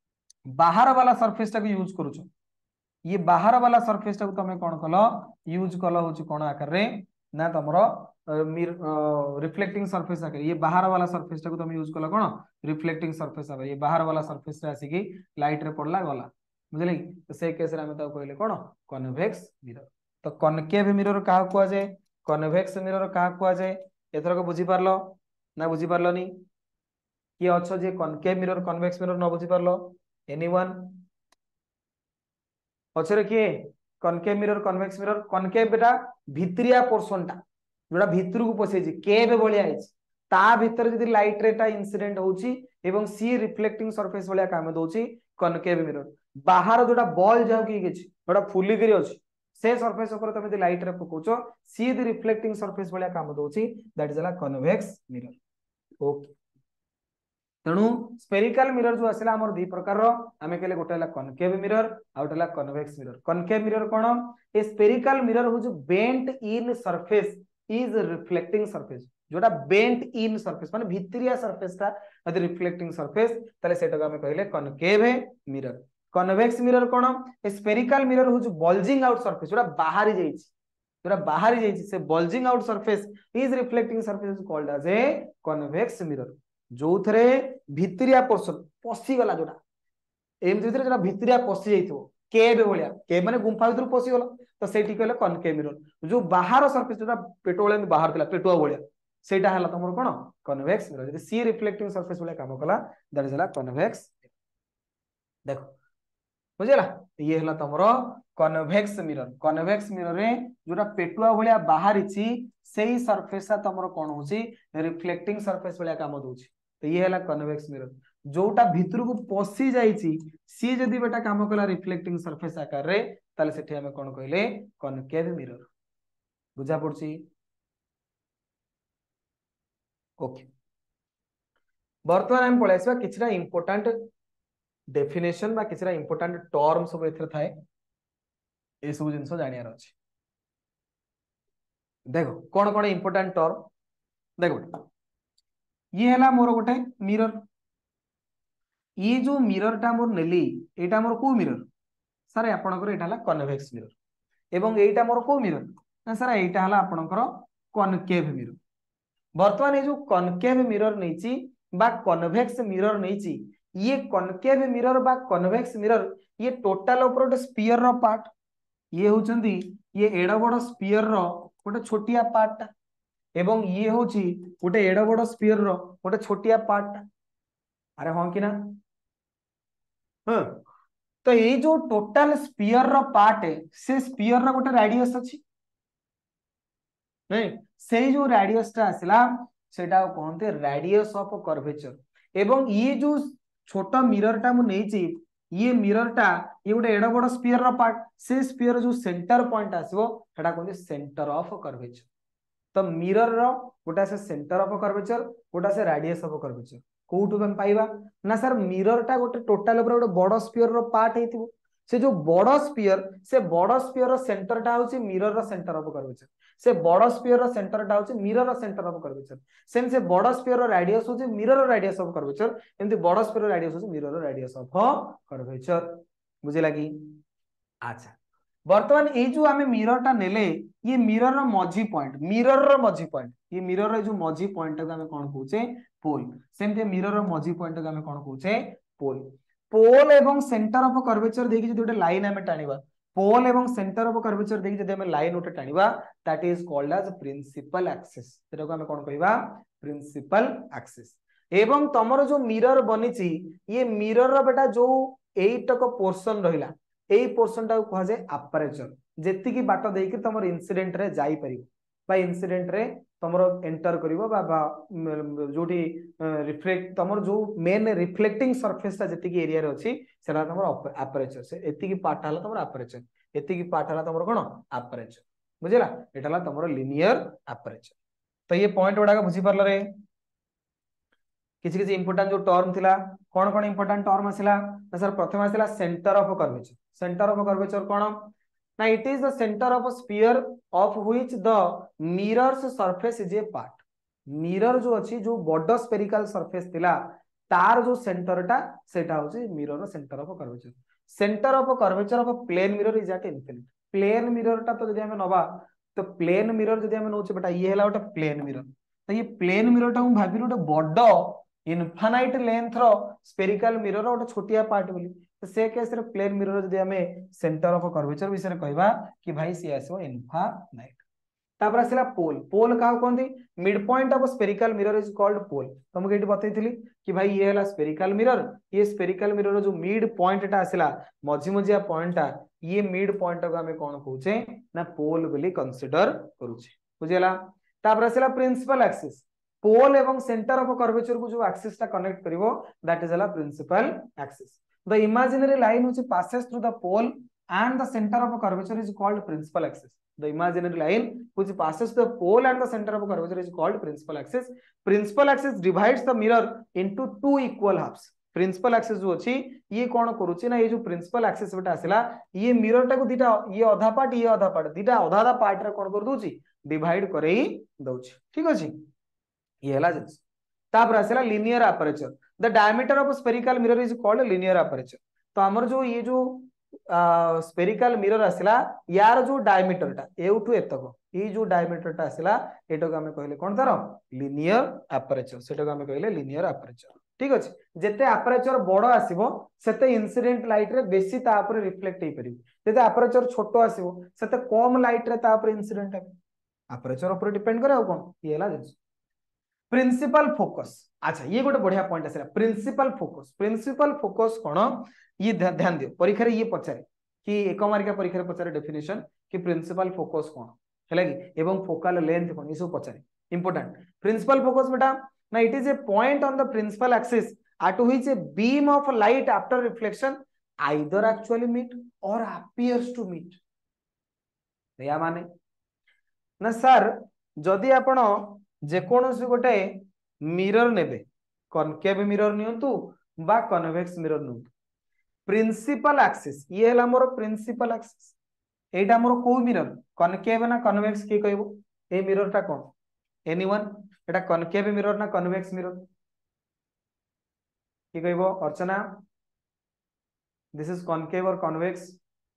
बाहर वाला सरफेस टा को यूज करूचो ये बाहर वाला सरफेस टा को तमे कोन कलो यूज कलो होची कोन आकार रे ना तमरो रिफ्लेक्टिंग सरफेस आकर ये बाहर वाला सरफेस टा को तुम यूज कलो कोन रिफ्लेक्टिंग सरफेस आकर ये बाहर वाला सरफेस रे आसी की लाइट रे पड़ला गला बुझले तो से केस रे हम ता कहले कोन कन्वेक्स मिरर तो कनकेव मिरर का कुआ जाय कन्वेक्स मिरर का कुआ जाय एथरा को बुझी पारलो ना बुझी पारलो नी कि अच्छो जे कनकेव मिरर कन्वेक्स मिरर न बुझी पारलो एनीवन अच्छे किए concave mirror convex mirror concave बेटा भितरिया पोर्शन टा जोड़ा भीतर को पसे केव भलिया आइछ ता भीतर जदी लाइट रेटा इंसिडेंट होची एवं सी रिफ्लेक्टिंग सरफेस भलिया काम दोची कनकेव मिरर बाहर जोड़ा बॉल जाउ कि गेछ जोड़ा फुली करी अछि से सरफेस ऊपर तमे लाइट रे पकोचो सी द रिफ्लेक्टिंग सरफेस भलिया काम दोची that is a convex mirror okay तेणु स्पेरिकल मिरर जो आसला हमर दी प्रकार रो आमे कहले गोटे हला कनकेव मिरर आ गोटे हला कन्वेक्स मिरर कनकेव मिरर कोन ए स्पेरिकल मिरर हो जो bent in surface is reflecting surface जोटा बेंट इन सरफेस माने भितरिया सरफेस ता यदि रिफ्लेक्टिंग सरफेस तले सेटा को हमें कहले कनकेव मिरर कन्वेक्स मिरर कोन ए स्पेरिकल मिरर हो जो बल्जिंग आउट सरफेस जोटा बाहरी जाईछि जोटा बाहरी जाईछि से bulging out surface is reflecting surface is called as a convex mirror जो थरे भितरिया पोर्शन पसी गला जोटा एम भीतर जोटा भितरिया पसी जाइथो केव भलिया केव माने गुंफा भीतर पसी गला तो सेठी कहले कनकेव मिरर जो बाहर सरफेस जोटा पेटोळे बाहर थिला पेटुआ भलिया सेटा हला तमर कोन कन्वेक्स मिरर जदी सी रिफ्लेक्टिंग सरफेस भलिया काम कला दैट इज हला कन्वेक्स देखो बुझला ये हला तमर कन्वेक्स मिरर रे जोटा पेटुआ भलिया बाहर छि सेही सरफेस तमर कोन होची रिफ्लेक्टिंग सरफेस भलिया काम दोची तो ये हला कन्वेक्स मिरर जोटा भीतर को पसी जाईची सी जदी बेटा काम कला रिफ्लेक्टिंग सरफेस आकार रे ताले सेठी हमें कोन कहले कनकेव मिरर बुझा पड़ची ओके वर्तमान हम पळाइसबा किछरा इंपोर्टेंट डेफिनेशन बा किछरा इंपोर्टेंट टर्म सब एथरे थाए ए सब जिंस जानियार अछि देखो कोन कोन इंपोर्टेंट टर्म देखो ये हला मोर गोटे मिरर, ये जो मिरर टा मोर नेली एटा मोर को मिरर सर आपनकर एटा हला कन्वेक्स मिरर एवं एटा मोर को मिरर ना सर एटा हला आपनकर कनकेव मिरर। बर्तमान ये जो कनकेव मिरर नहीं बा कन्वेक्स मिरर नहीं, ये कनकेव मिरर बा कन्वेक्स मिरर ये टोटल ऊपर गोटे स्पीयर रो पार्ट, ये होचंदी ये एड बड़ स्पीयर रो गोटे छोटिया पार्ट एवं ये होची गोटे एड बड़ स्पीयर रो गोटे छोटिया पार्ट। अरे हाँ कि ना? हाँ, तो ये जो टोटल स्पीयर रो पार्ट है से स्पीयर रो गोटे रेडियस अछि नहीं, से जो रेडियस टा आसला सेटा कहते रेडियस ऑफ कर्वेचर एवं ये जो छोटा मिरर टा मु नेची ये मिरर टा ये गोटे एड बड़ स्पीयर रो पार्ट से स्पीयर जो सेंटर पॉइंट आसीबो सेटा कहते सेंटर ऑफ कर्वेचर। तो मिरर रो गोटा से सेंटर ऑफ कर्वेचर गोटा से रेडियस ऑफ कर्वेचर कोठु हम पाइबा ना सर मिरर टा गोटे टोटल ऊपर गोटे बड़ स्पीयर रो पार्ट हेतिबो से जो बड़ स्पीयर रो सेंटर टा होची मिरर रो सेंटर ऑफ कर्वेचर से बड़ स्पीयर रो सेंटर टा होची मिरर रो सेंटर ऑफ कर्वेचर सेम से बड़ स्पीयर रो रेडियस होची मिरर रो रेडियस ऑफ कर्वेचर एमती बड़ स्पीयर रो रेडियस होची मिरर रो रेडियस ऑफ कर्वेचर। बुझिला कि? अच्छा बर्तमान ये जो आमे मिरर टा नेले ये मिरर रो मझी पॉइंट ये मिरर रो जो मझी पॉइंट को आमे कोन कहूचे पोल सेमते मिरर रो मझी पॉइंट को आमे कोन कहूचे पोल। पोल एवं सेंटर ऑफ कर्वेचर देखि जदि गोटे लाइन आमे टानिबा पोल एवं सेंटर ऑफ कर्वेचर देखि जदि आमे लाइन उठे टानिबा that is called as principal axis सेटा को आमे कोन कहबा प्रिंसिपल एक्सिस। एवं तमरो जो मिरर बनिची ये मिरर रो बेटा जो एइटक पोर्शन रहिला एई पोर्शन टा को कहा जाय अपर्चर जेति की बाट देई के तमर इंसिडेंट रे जाई परिबो बा इंसिडेंट रे तमरो एंटर करिवो बा जोठी रिफ्लेक्ट तमर जो मेन रिफ्लेक्टिंग सरफेस ता जेति की एरिया रे अछि सेटा तमर अपर्चर से एति की पार्ट हला तमर अपर्चर एति की पार्ट हला तमर कोन अपर्चर। बुझिला एटा हला तमर लिनियर अपर्चर। तो ये पॉइंट गुडा बुझी परला रे किसी किसी इंपोर्टेंट जो टर्म थिला कौन कौन इंपोर्टेंट टर्म आसिला ना सर प्रथम आसिला centre of curvature. Centre of curvature कौन ना it is the centre of sphere of which the mirror's surface is a part. Mirror जो अछि जो बॉड स्फेरिकल सरफेस थिला तार जो सेंटर टा सेटा होछि mirror centre of curvature. Centre of curvature of plane mirror is at infinity. Plane mirror टा तो जदि हमें नबा तो प्लेन मिरर जदि हमें नोचे बेटा ये हला गोटे प्लेन मिरर तो ये प्लेन मिरर टा हम भाबिलु गोटे बॉड इनफाइनाइट लेंथ रो स्फेरिकल मिरर रो गोटे छोटिया पार्ट बोली तो से केस रे प्लेन मिरर जदि हमें सेंटर ऑफ कर्वेचर विषय कहबा कि भाई सी आसो इनफाइनाइट। तापर आसिला पोल। पोल का कोंदी mid point of spherical mirror is called pole. तुमको एटी बतैथिली कि भाई ये हला स्फेरिकल मिरर ये स्फेरिकल मिरर रो जो मिड पॉइंट टा आसिला मझी मझिया पॉइंट टा ये मिड पॉइंट को हमें कोन कहूचे ना पोल बोली कंसीडर करूचे। बुझिला? तापर आसिला प्रिंसिपल एक्सिस। पोल एवं सेंटर ऑफ कर्वेचर को जो एक्सिस टा कनेक्ट करिवो दैट इज हला principal axis. The imaginary line which passes through the pole and the center of curvature is called principal axis. The imaginary line which passes through the pole and the center of curvature is called principal axis. Principal axis divides the mirror into two equal halves. Principal axis जो अछि ये कोन करूची ना ये जो principal axis बेटा आसिला ये mirror टा को दीटा ये आधा पार्ट दीटा आधा पार्ट रे कोन कर दोची डिवाइड करई दोची। ठीक अछि ये हला जिंस। तापर आसिला linear aperture. The diameter of spherical mirror is called linear aperture. तो हमर जो ये जो स्फेरिकल मिरर आसिला यार जो डायमीटर टा एउठु एतक ये जो डायमीटर टा आसिला एटो हमें कहले कोन तार लिनियर अपर्चर सेटो हमें कहले लिनियर अपर्चर। ठीक अछि जेते अपर्चर बड़ आसीबो सेते इंसिडेंट लाइट रे बेसी ता ऊपर रिफ्लेक्ट हे परिबो जेते अपर्चर छोटो आसीबो सेते कम लाइट रे ता ऊपर इंसिडेंट हे अपर्चर ऊपर डिपेंड करे आ कोन ये हला जिंस। Principal focus. अच्छा ये गोटे बढ़िया पॉइंट आसला प्रिंसिपल फोकस। प्रिंसिपल फोकस कौन ये ध्यान दियो परीक्षा रे ये पचारे कि एक मार्किया परीक्षा रे पचारे डेफिनेशन कि प्रिंसिपल फोकस कौन हैला कि एवं फोकल लेंथ कौन ये सब पचारे इंपोर्टेंट। प्रिंसिपल फोकस बेटा ना it is a point on the principal axis at which a beam of light after reflection either actually meet or appears to meet। या माने ना सर जदि आपण जेकोसी गोटे मिरर नेबे कनकेव मिरर नियंतु बा कन्वेक्स मिरर नियंतु प्रिंसिपल एक्सिस ये हला मोर प्रिंसिपल एक्सिस एटा मोर को मिरर कनकेव ना कन्वेक्स के कहबो ए मिरर टा कोन एनीवन एटा कनकेव मिरर ना कन्वेक्स मिरर कि कहबो अर्चना दिस इज कनकेव और कन्वेक्स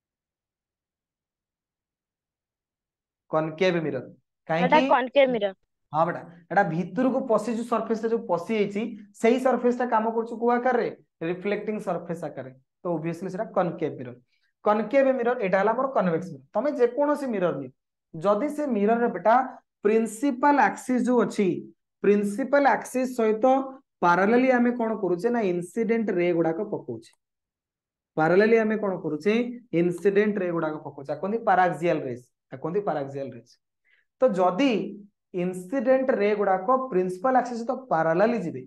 कनकेव मिरर एटा कहीं कॉनकेव मिरर हाँ बेटा एटा भीतर को पसी जो सरफेस जो पसी जाइछि सही सरफेस ता काम करछु को आकार रे रिफ्लेक्टिंग सरफेस आकार रे तो ऑब्वियसली सेटा कनकेव मिरर एटा हला मोर कन्वेक्स मिरर तमे जे कोनोसी मिरर नि जदी से मिरर रे बेटा प्रिंसिपल एक्सिस जो अछि प्रिंसिपल एक्सिस सहित पैरेलली हमें कोन करूचे ना इंसिडेंट रे गुडा को पकोचे पैरेलली हमें कोन करूचे इंसिडेंट रे गुडा को पकोचे कोन पैराक्सियल रेस कोन पैराक्सियल रेस तो जदि इंसिडेंट रे गुड़ाक प्रिंसिपल एक्सिस तो पैरेलली जिवे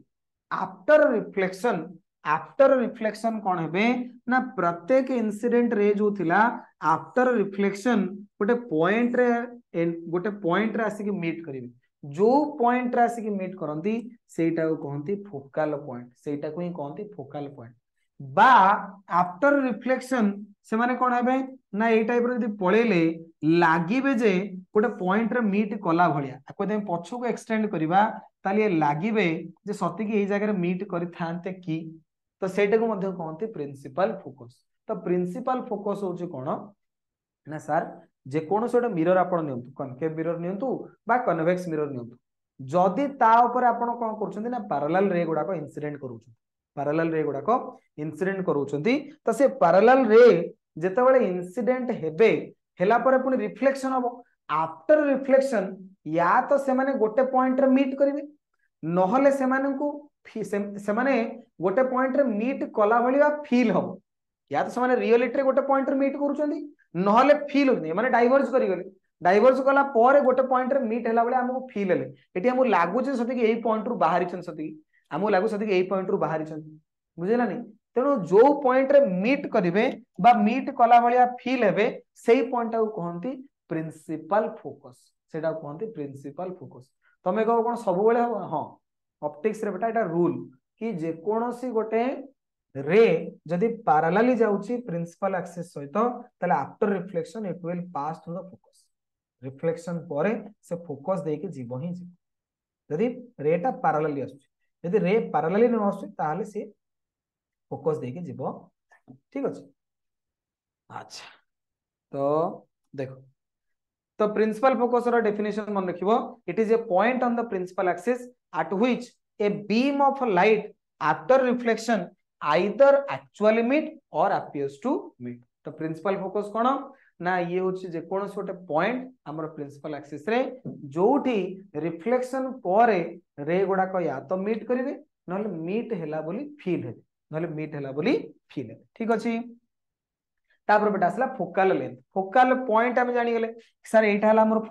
आफ्टर रिफ्लेक्शन कौन है ना प्रत्येक इंसिडेंट रे जो थिला आफ्टर रिफ्लेक्शन गोटे पॉइंट रे आसिक मीट करिवे जो पॉइंट रे आसिक मीट करंती सेटा को कहंती फोकल पॉइंट सेटा को ही कहंती फोकल पॉइंट बा आफ्टर रिफ्लेक्शन से माने कौन है ना ए टाइप रे पळेले लागिबे जे गोटे पॉइंट रे मीट कला भलिया आको दे पछो को एक्सटेंड करबा ताली ये लागिबे जे सती की ए जगह रे मीट करि थांते की तो सेटा को मध्ये कहंती प्रिंसिपल फोकस तो प्रिंसिपल फोकस होची कोन ना सर जे कोन सोडा मिरर आपण नियंतु कनकेव मिरर नियंतु बा कन्वेक्स मिरर नियंतु जदी ता ऊपर आपण कोन करछन्ती ना पैरेलल रे गुडा को इंसिडेंट करूछन पैरेलल रे गुडा को इंसिडेंट करूछन्ती तो से पैरेलल रे जेतेबेले इंसिडेंट हेबे हेला पर पुनी रिफ्लेक्शन हबो आफ्टर रिफ्लेक्शन या तो से माने गोटे पॉइंट रे मीट करिवे नहले से माने को से माने गोटे पॉइंट रे मीट कला भलिया फील हबो या तो से माने रियलिटी रे गोटे पॉइंट रे मीट करूछन्ती नहले फील होनी माने डाइवर्ज करी गले डाइवर्ज कला पर गोटे पॉइंट रे मीट हेला बेले हमको फील हेले एटी हमको लागु जे सती कि एई पॉइंट रु बाहरी छन सती हमको लागु सती कि एई पॉइंट रु बाहरी छन बुझिला नहीं तेणु जो पॉइंट रे मीट करिवे बा मीट कला भलिया फील हेबे सेही पॉइंट को कहंती प्रिंसिपल फोकस सेटा कहंती प्रिंसिपल फोकस तमे कहो कोन सब बेले हो हां ऑप्टिक्स रे बेटा एटा रूल कि जे कोनोसी गोटे रे जदि पैरेलली जाउची प्रिंसिपल एक्सिस सहित तले after reflection it will pass through the focus reflection परे से फोकस दे के जीव ही जीव जदि रेटा पैरेलली आसुची जदि रे पैरेलली न आसुची ताले से फोकस देके जीव ठीक अछि अच्छा तो देखो तो प्रिंसिपल फोकस रो डेफिनेशन मन रखिबो it is a point on the principal axis at which a beam of light after reflection either actually meet or appears to meet तो प्रिंसिपल फोकस कोन ना ये होची जे कोन सोटे पॉइंट हमर प्रिंसिपल एक्सिस रे जोठी रिफ्लेक्शन परे रे गुडा को या तो मीट करिवे नले मीट हेला बोली फील हे नले मीट हेला बोली फील हे ठीक अछि तापर बेटा असला फोकल पॉइंट हम जानि गेले सर एटा हला हमर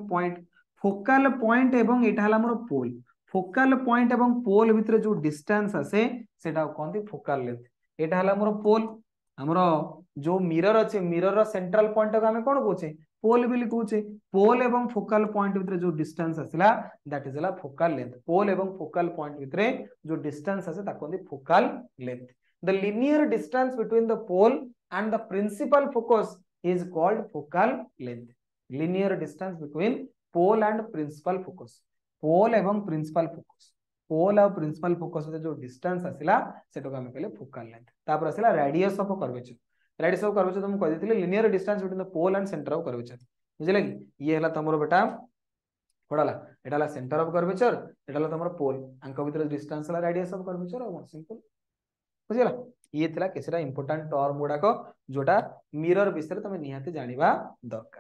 फोकल पॉइंट एवं एटा हला हमर पोल फोकल पॉइंट एवं पोल भितर जो डिस्टेंस आसे सेटा कोनती फोकल लेंथ एटा हला हमर पोल हमर जो मिरर अछि मिरर रो सेंट्रल पॉइंट को हम कोन कहूचे पोल बिली कहूचे पोल एवं फोकल पॉइंट भितर जो डिस्टेंस आसिला दैट इज हला फोकल लेंथ पोल एवं फोकल पॉइंट भितर जो डिस्टेंस आसे ताको कोनती focal length the linear distance between the pole and the principal focus is called focal length linear distance between pole and principal focus pole एवं principal focus pole और principal focus जो distance आसिला सेटो हम कहले focal length तापर आसिला radius of curvature तुम कह देथिले linear distance between the pole and center of curvature बुझिले कि ये हला तमरो बेटा पड़ाला एटा हला center of curvature एटा हला तमरो pole अंक भीतर distance हला radius of curvature और सिंपल बुझिला ये थिला केसेरा इंपोर्टेंट टर्म गुडा को जोटा मिरर विषय तमे निहाते जानिबा दरकार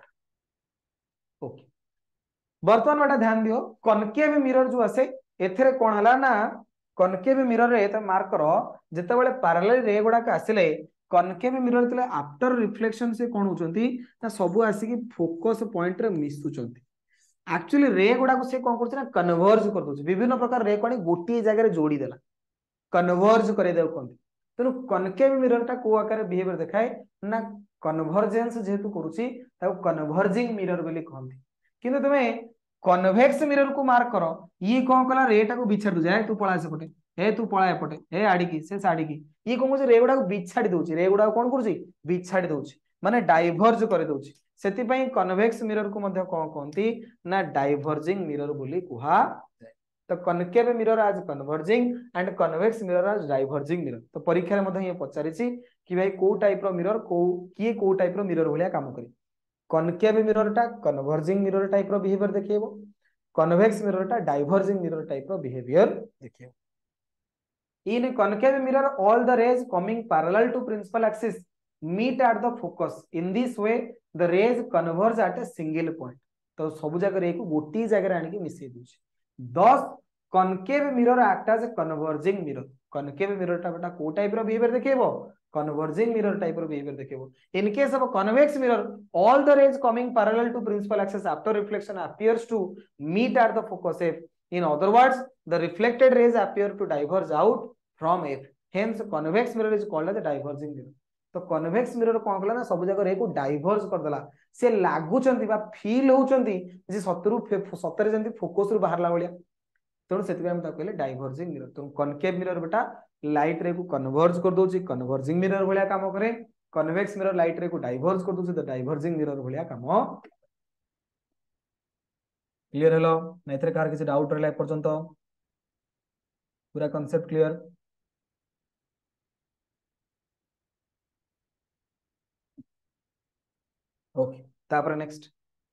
ओके वर्तमान बेटा ध्यान दियो कनकेव मिरर जो आसे एथरे कोन हला ना कनकेव मिरर रे त मार्क करो जते बेले पैरेलल रे गुडा का आसिले कनकेव मिरर तले आफ्टर रिफ्लेक्शन से कोन होचंती ना सब आसी की फोकस पॉइंट रे मिसुचंती एक्चुअली रे गुडा को से कोन करछ ना कन्वर्ज कर दोछ विभिन्न प्रकार रे कोनी गोटी जगह रे जोड़ी देला कन्वर्ज करे देउ कोन तेनु कनकेव मिरर टा को आकार बिहेवियर देखाय ना कन्वर्जेंस जेतु करूची ताको कन्वर्जिंग मिरर बोली कहंती किंतु तमे कन्वेक्स मिरर को मार्क करो ये कोन कला रे टा को बिछाड़ जाय तू पळा से पटे हे तू पळा एपटे हे आडी की से साडी की ये कोन रे गुडा को बिछाड़ी दोची रे गुडा कोन करूची बिछाड़ी दोची माने डाइवर्ज करे दोची सेति पई कन्वेक्स मिरर को मध्ये कोन कहंती ना डाइवर्जिंग मिरर बोली कुहा जाय तो concave mirror as converging and convex mirror as diverging mirror. तो परीक्षा में ये पचारि कि भाई को टाइप रो मिरर किए को टाइप रो मिरर भलिया काम करे। कनकेव मिरर टा कन्वर्जिंग मिरर टाइप रो बिहेवियर देखिएबो, कन्वेक्स मिरर टा डाइवर्जिंग मिरर टाइप रो बिहेवियर देखिएबो। In a concave mirror, all the rays coming parallel to principal axis meet at the focus. In this way, the rays converge at a single point. तो सब जगह रे को गोटी जगह आने की मिसई दूची। Thus, concave mirror act as a converging mirror. Concave mirror टा बेटा को टाइप रो बिहेवियर देखेबो, converging mirror टाइप रो बिहेवियर देखेबो। In case of a convex mirror, all the rays coming parallel to principal axis after reflection appears to meet at the focus F. In other words, the reflected rays appear to diverge out from F. Hence, convex mirror is called as a diverging mirror. तो convex mirror कौन कला ना सब जगह रे को diverge कर देला। से लागु चंती बा फील हो चंती जे सतरु सतरे जंती फोकस रु बाहर ला भलिया। तेणु सेति हम ता कहले डाइवर्जिंग मिरर। तो कनकेव मिरर बेटा लाइट रे को कन्वर्ज कर दोची, कन्वर्जिंग मिरर भलिया काम करे। कन्वेक्स मिरर लाइट रे को डाइवर्ज कर दोची, तो डाइवर्जिंग मिरर भलिया काम। क्लियर हेलो ना? एथरे कार किसी डाउट रहला पर्यंत पूरा कांसेप्ट क्लियर? ओके, तापर next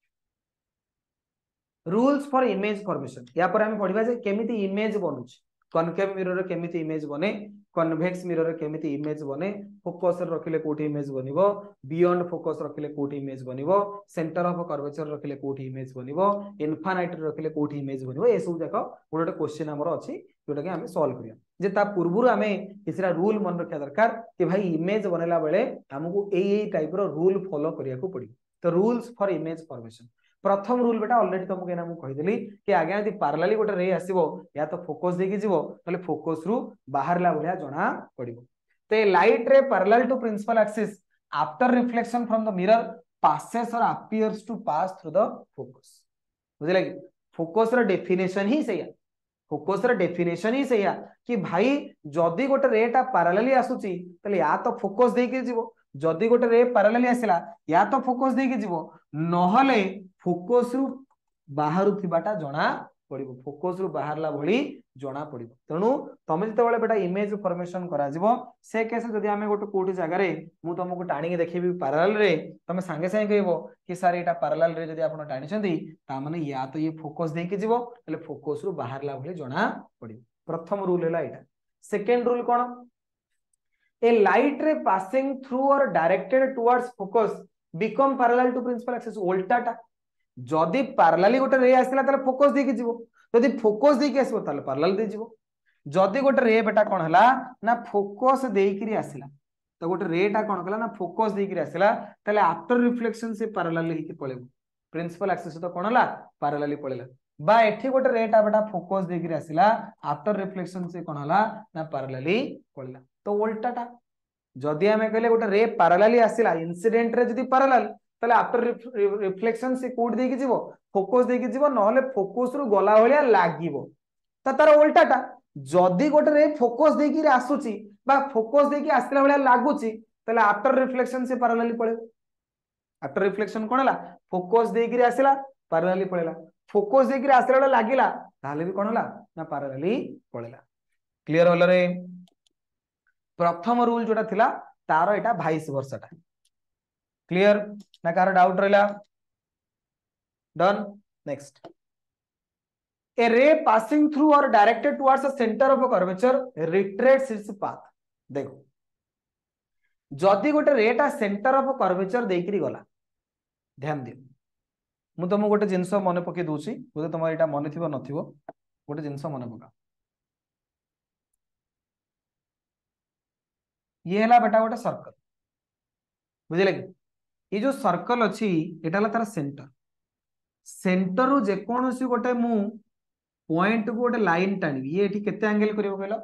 rules for image formation. या पर हम पढिबा जे केमिति इमेज बनुछ। कनकेव मिरर रे केमिति इमेज बने, कन्वेक्स मिरर रे केमिति इमेज बने, फोकस रे रखिले कोठी इमेज बनिबो, बियॉन्ड फोकस रखिले कोठी इमेज बनिबो, सेंटर ऑफ कर्वेचर रखिले कोठी इमेज बनिबो, इनफाइनाइट रे रखिले कोठी इमेज बनिबो। ए सब जाको गोटे क्वेश्चन हमर अछि जोटा कि हमें सॉल्व करिया। जे ता पूर्वरु हमें किछरा रूल मन रखिया दरकार कि भाई इमेज बनेला बेले हमकु एई टाइप रो रूल फॉलो करिया को पड़ी। तो रूल्स फॉर इमेज फॉर्मेशन प्रथम रूल बेटा ऑलरेडी तुमको एना मु कहिदली कि आगे यदि पैरेलली गोटे रे आसीबो या तो फोकस देकी जीवो तले फोकस रु बाहरला भलिया जणा पड़िबो। तो a light ray parallel to principal axis after reflection from the mirror passes or appears to pass through the focus। बुझिला कि फोकस रे डेफिनेशन ही सैया, फोकस रे डेफिनेशन ही सैया कि भाई जदी गोटे रे टा पैरेलली आसुची तले या तो फोकस देकी जीवो, जदी गोटे रे पैरेलली आसिला या तो फोकस देकी जीवो, नहले फोकस रु बाहरु थिबाटा जणा पड़िबो, फोकस रु बाहरला भली जणा पड़िबो। तेणु तमे जते बेले बेटा इमेज फॉर्मेशन करा जिवो से केस जदी हमें गोटे कोठी जगह रे मु तुमको टाणी के देखिबी पैरेलल रे, तमे संगे संगे कहबो कि सर एटा पैरेलल रे जदी आपण टाणी छंती ता माने या तो ये फोकस देके जिवो तले फोकस रु बाहरला भली जणा पड़िबो। प्रथम रूल हैला एटा। सेकंड रूल कोन? A light ray passing through or directed towards focus become parallel to principal axis. उल्टाटा जदि पैरेलली गोटे रे आसिला ताले फोकस देके जिवो, जदि फोकस देके आसीबो ताले पैरेलल दे जिवो। जदि गोटे रे बेटा कोन हला ना फोकस देइकरी आसिला, तो गोटे रे टा कोन कला ना फोकस देइकरी आसिला ताले आफ्टर रिफ्लेक्शन से पैरेलल हिके पळेबो, प्रिंसिपल एक्सिस तो कोन हला पैरेलली पळेला। बा एठी गोटे रे टा बेटा फोकस देइकरी आसिला आफ्टर रिफ्लेक्शन से कोन हला ना पैरेलली पळेला। तो उल्टाटा जदि हमें कहले गोटे रे पैरेलली आसिला इंसिडेंट रे जदि पैरेलल ताले आफ्टर रिफ्लेक्शन से कोड देकी जीवो फोकस देकी जीवो, नहले फोकस रु गला भलिया लागिवो। त तार उल्टाटा जदि गोटे रे फोकस देकी रे आसुची बा फोकस देकी आसिला भलिया लागुची ताले आफ्टर रिफ्लेक्शन से पैरेलली पळे। आफ्टर रिफ्लेक्शन कोन हला फोकस देकी रे आसिला पैरेलली पळेला, फोकस देकी रे आसिला लागिला ताले भी कोन हला ना पैरेलली पळेला। क्लियर होला रे? प्रथम रूल जोटा थिला तारो एटा भाइस वर्साटा। क्लियर ना? कार डाउट रहला? Done. Next a ray passing through or directed towards the centre of a curvature retraces its path. देखो जदि गोटे रेटा सेंटर ऑफ कर्वेचर देकरी गला, ध्यान दियो मु तुमको गोटे जिनस मन पके दूची, बोले तुम एटा मन थिबो नथिबो, गोटे जिनस मन पका। ये हला बेटा गोटे सर्कल, बुझिले कि ये जो सर्कल अच्छी एटा हला तार सेंटर। सेंटर रु जे कोनोसी गोटे मु पॉइंट को गोटे लाइन टाणी, ये एठी केते एंगल करियो कहलो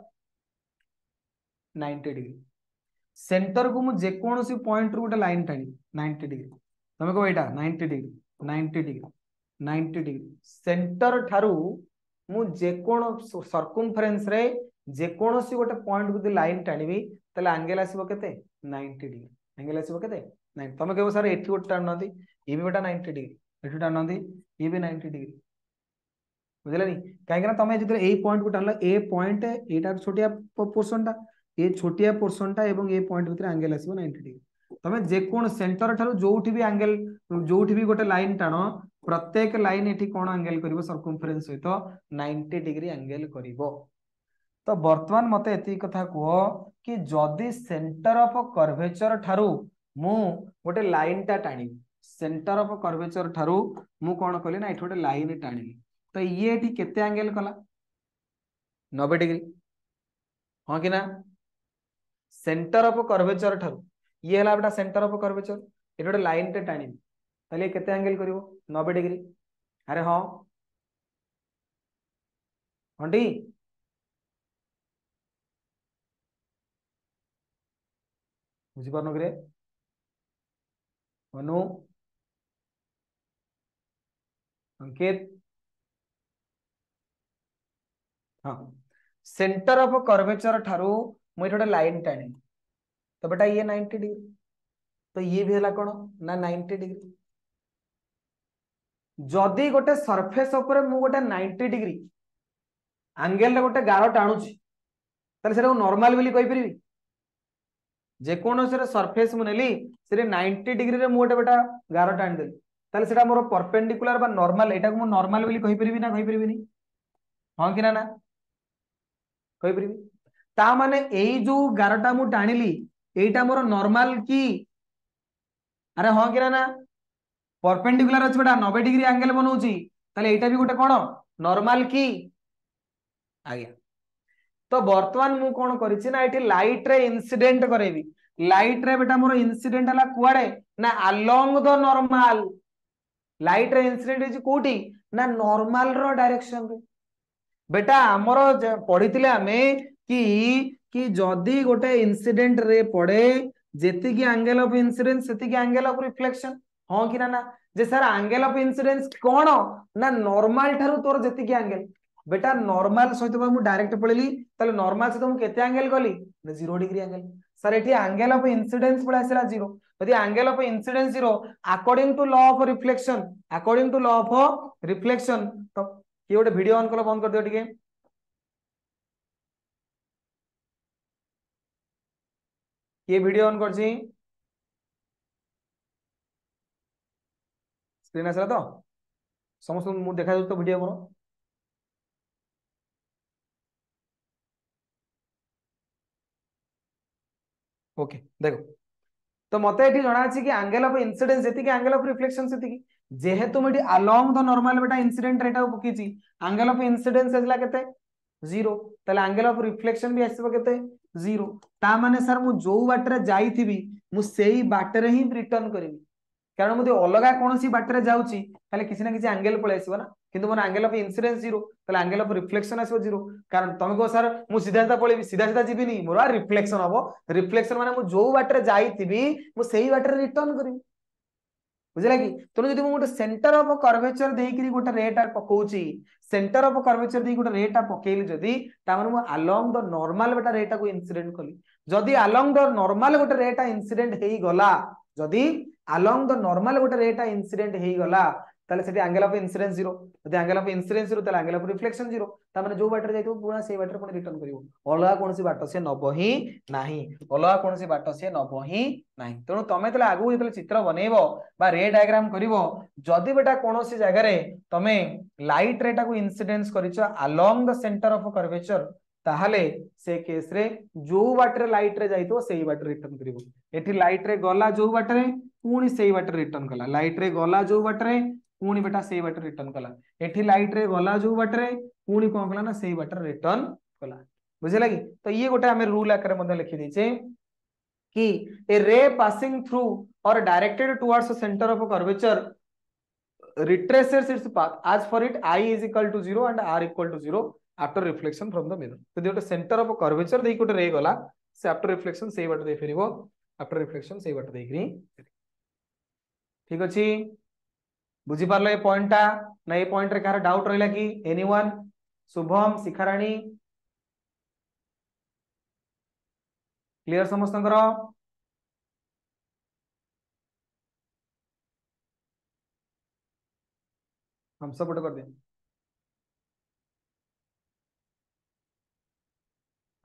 90 डिग्री। सेंटर को मु जे कोनोसी पॉइंट रु गोटे लाइन टाणी 90 डिग्री, तमे को एटा 90 डिग्री 90 डिग्री 90 डिग्री। सेंटर ठारू मु जे कोन सर्कमफरेंस रे जे कोनोसी गोटे पॉइंट को लाइन टाणीबी तले एंगल आसीबो केते 90 डिग्री। एंगल आसीबो केते 90। तमे कहबो सर एठी गोटे टाणनदी, ये भी बेटा 90 डिग्री, एठी टाणनदी ये भी 90 डिग्री। बुझिलानी कहीं तुम जो पॉइंट को टाणल ए पॉइंट यहाँ छोटिया पोर्सन टा ये छोटिया पोर्सन टा एवं ए पॉइंट भितर एंगल आसो 90 डिग्री तुम जेकोन सेंटर ठारू जोठी भी एंगल जोठी भी गोटे लाइन टाण प्रत्येक लाइन ये कौन एंगल कर सर्कमफरेन्स सहित 90 डिग्री एंगल कर। तो वर्तमान मत एति कथा कह कि जदि सेंटर ऑफ कर्वेचर ठारू मु गोटे लाइन टा टाणी सेंटर ऑफ कर्वेचर ठारू मु कौन कली ना ये गोटे लाइन टाणी तो ये केते एंगल कला 90 डिग्री हाँ कि ना सेंटर ऑफ कर्वेचर ठारू ये है बेटा सेंटर ऑफ कर्वेचर ये गोटे लाइन टे टाणी ताले केते एंगल करिवो 90 डिग्री अरे हाँ हाँ टी बुझी पारनो कि अनु अंकित हाँ सेंटर ऑफ कर्वेचर ठारू मुझे गोटे लाइन टाणी तो बेटा ये 90 डिग्री तो ये भी है कौन ना 90 डिग्री जदि गोटे सरफेस ऊपर मु गोटे 90 डिग्री एंगल रे गोटे गार टाणुची ताले सेटा नॉर्मल बोली कहि परिबी जेकोनोसी सरफेस मु नेली से 90 डिग्री रे मु गोटे बेटा गार टाणी देली ताले सेटा मोर परपेंडिकुलर बा नॉर्मल एटा को मु नॉर्मल बोली कहि परिबी ना कहि परिबिनी हां कि ना कहि परिबी ता माने एई जो गारटा मु टाणिली एटा मोर नॉर्मल की अरे हाँ कि ना परपेंडिकुलर अछि बेटा 90 डिग्री एंगल बनाउची ताले एटा भी गोटे कोन नॉर्मल की आज्ञा तो वर्तमान मु कौन करिछि ना एठी लाइट रे इंसिडेंट करेबी लाइट रे बेटा मोर इंसिडेंट हला कुआडे ना along the normal light ray incident is कोठी ना नॉर्मल रो डायरेक्शन रे बेटा हमरो पढ़िथिले हमें कि जदी गोटे इंसिडेंट रे पड़े जेति की एंगल ऑफ इंसिडेंस सेति की एंगल ऑफ रिफ्लेक्शन हां कि ना जे सर एंगल ऑफ इंसिडेंस कोन ना नॉर्मल ठारू तोर जेति की एंगल बेटा नॉर्मल सहित मु डायरेक्ट पळेली ताले नॉर्मल सहित मु केते एंगल कली 0 डिग्री एंगल सर एठी एंगल ऑफ इंसिडेंस पळे आसेला 0 यदि angle of incidence 0 according to law of reflection according to law of reflection तो ये गोटे वीडियो ऑन कलो बंद कर दियो टिके ये वीडियो ऑन करछि स्क्रीन आसला तो समस्त मु देखा तो वीडियो मोर ओके देखो तो मते एठी जणा अछि कि एंगल ऑफ इंसिडेंस जति कि एंगल ऑफ रिफ्लेक्शन सेति कि जेहेतु मेडी अलोंग द नॉर्मल बेटा इंसिडेंट रेटा पकीची एंगल ऑफ इंसिडेंस एजला केते 0 तले एंगल ऑफ रिफ्लेक्शन भी आसीबो केते 0 ता माने सर मु जो बाटरे जाईथिबी मु सेही बाटरे ही रिटर्न करिवि कारण मुझे अलग कौन सी बाटर जाऊँगी किसी ना किसी एंगल पलि आसो ना किंतु मोर एंगल ऑफ इंसिडेंस 0 ताले एंगल ऑफ रिफ्लेक्शन आसो 0 कारण तुम कह सर मु सीधा सीधा पळेबी सीधा सीधा जीविनी मोर रिफ्लेक्शन हबो रिफ्लेक्शन माने मु जो बाटर जाईथिबी मु सेही बाटर रिटर्न करिवि बुझला कि तेणु जदि गोटे सेंटर ऑफ कर्वेचर देकरी गोटे रेटा पकाउची सेंटर ऑफ कर्वेचर दे गोटे रेटा पकेइली जदि तामाने मु अलोंग द नॉर्मल बेटा रेटा को इंसिडेंट कली जदि अलोंग द नॉर्मल गोटे रेटा इंसिडेंट हेई गला जदि अलोंग द नॉर्मल गोटे रेटा इंसिडेंट हेई गला ताले सेठी एंगल ऑफ इंसिडेंस 0 यदि एंगल ऑफ इंसिडेंस 0 ताले एंगल ऑफ रिफ्लेक्शन 0 ता माने जो बाटर जाइतो पुरा सेही बाटर पुनी रिटर्न करिवो अलगा कोनसी बाट से नबो ही नाही अलगा कोनसी बाट से नबो ही नाही तेणु तमे तले आगु जतले चित्र बनेइबो बा रे डायग्राम करिवो जदि बेटा कोनोसी जगह रे तमे लाइट रेटा को इंसिडेंस करिचो along the centre of curvature ताहले से केस रे जो बाटर लाइट रे जाइतो सेही बाटर रिटर्न करिवो एठी लाइट रे गला जो बाटरे पुणी सेही बाटर रिटर्न कला लाइट रे गला जो बाटरे पुणी बेटा सेही बाटर रिटर्न कला एठी लाइट रे गला जो बाटरे पुणी कोन कला ना सेही बाटर रिटर्न कला बुझे लगी तो ये गोटे हमें रूल आकार मध्ये लिखि देछे कि a ray passing through or directed towards centre of curvature retraces its path as for it I is equal to 0 and r equal to 0 after reflection from the mirror तो जो सेंटर ऑफ कर्वेचर देई कोटे रे गला से after reflection सेही बाटे दे फेरिबो after reflection सेही बाटे देकरी ठीक अछि बुझी पारले ए पॉइंट ता ना ए पॉइंट रे कार डाउट रहला कि एनीवन शुभम शिखाराणी क्लियर समस्तंकर हम सब कर दे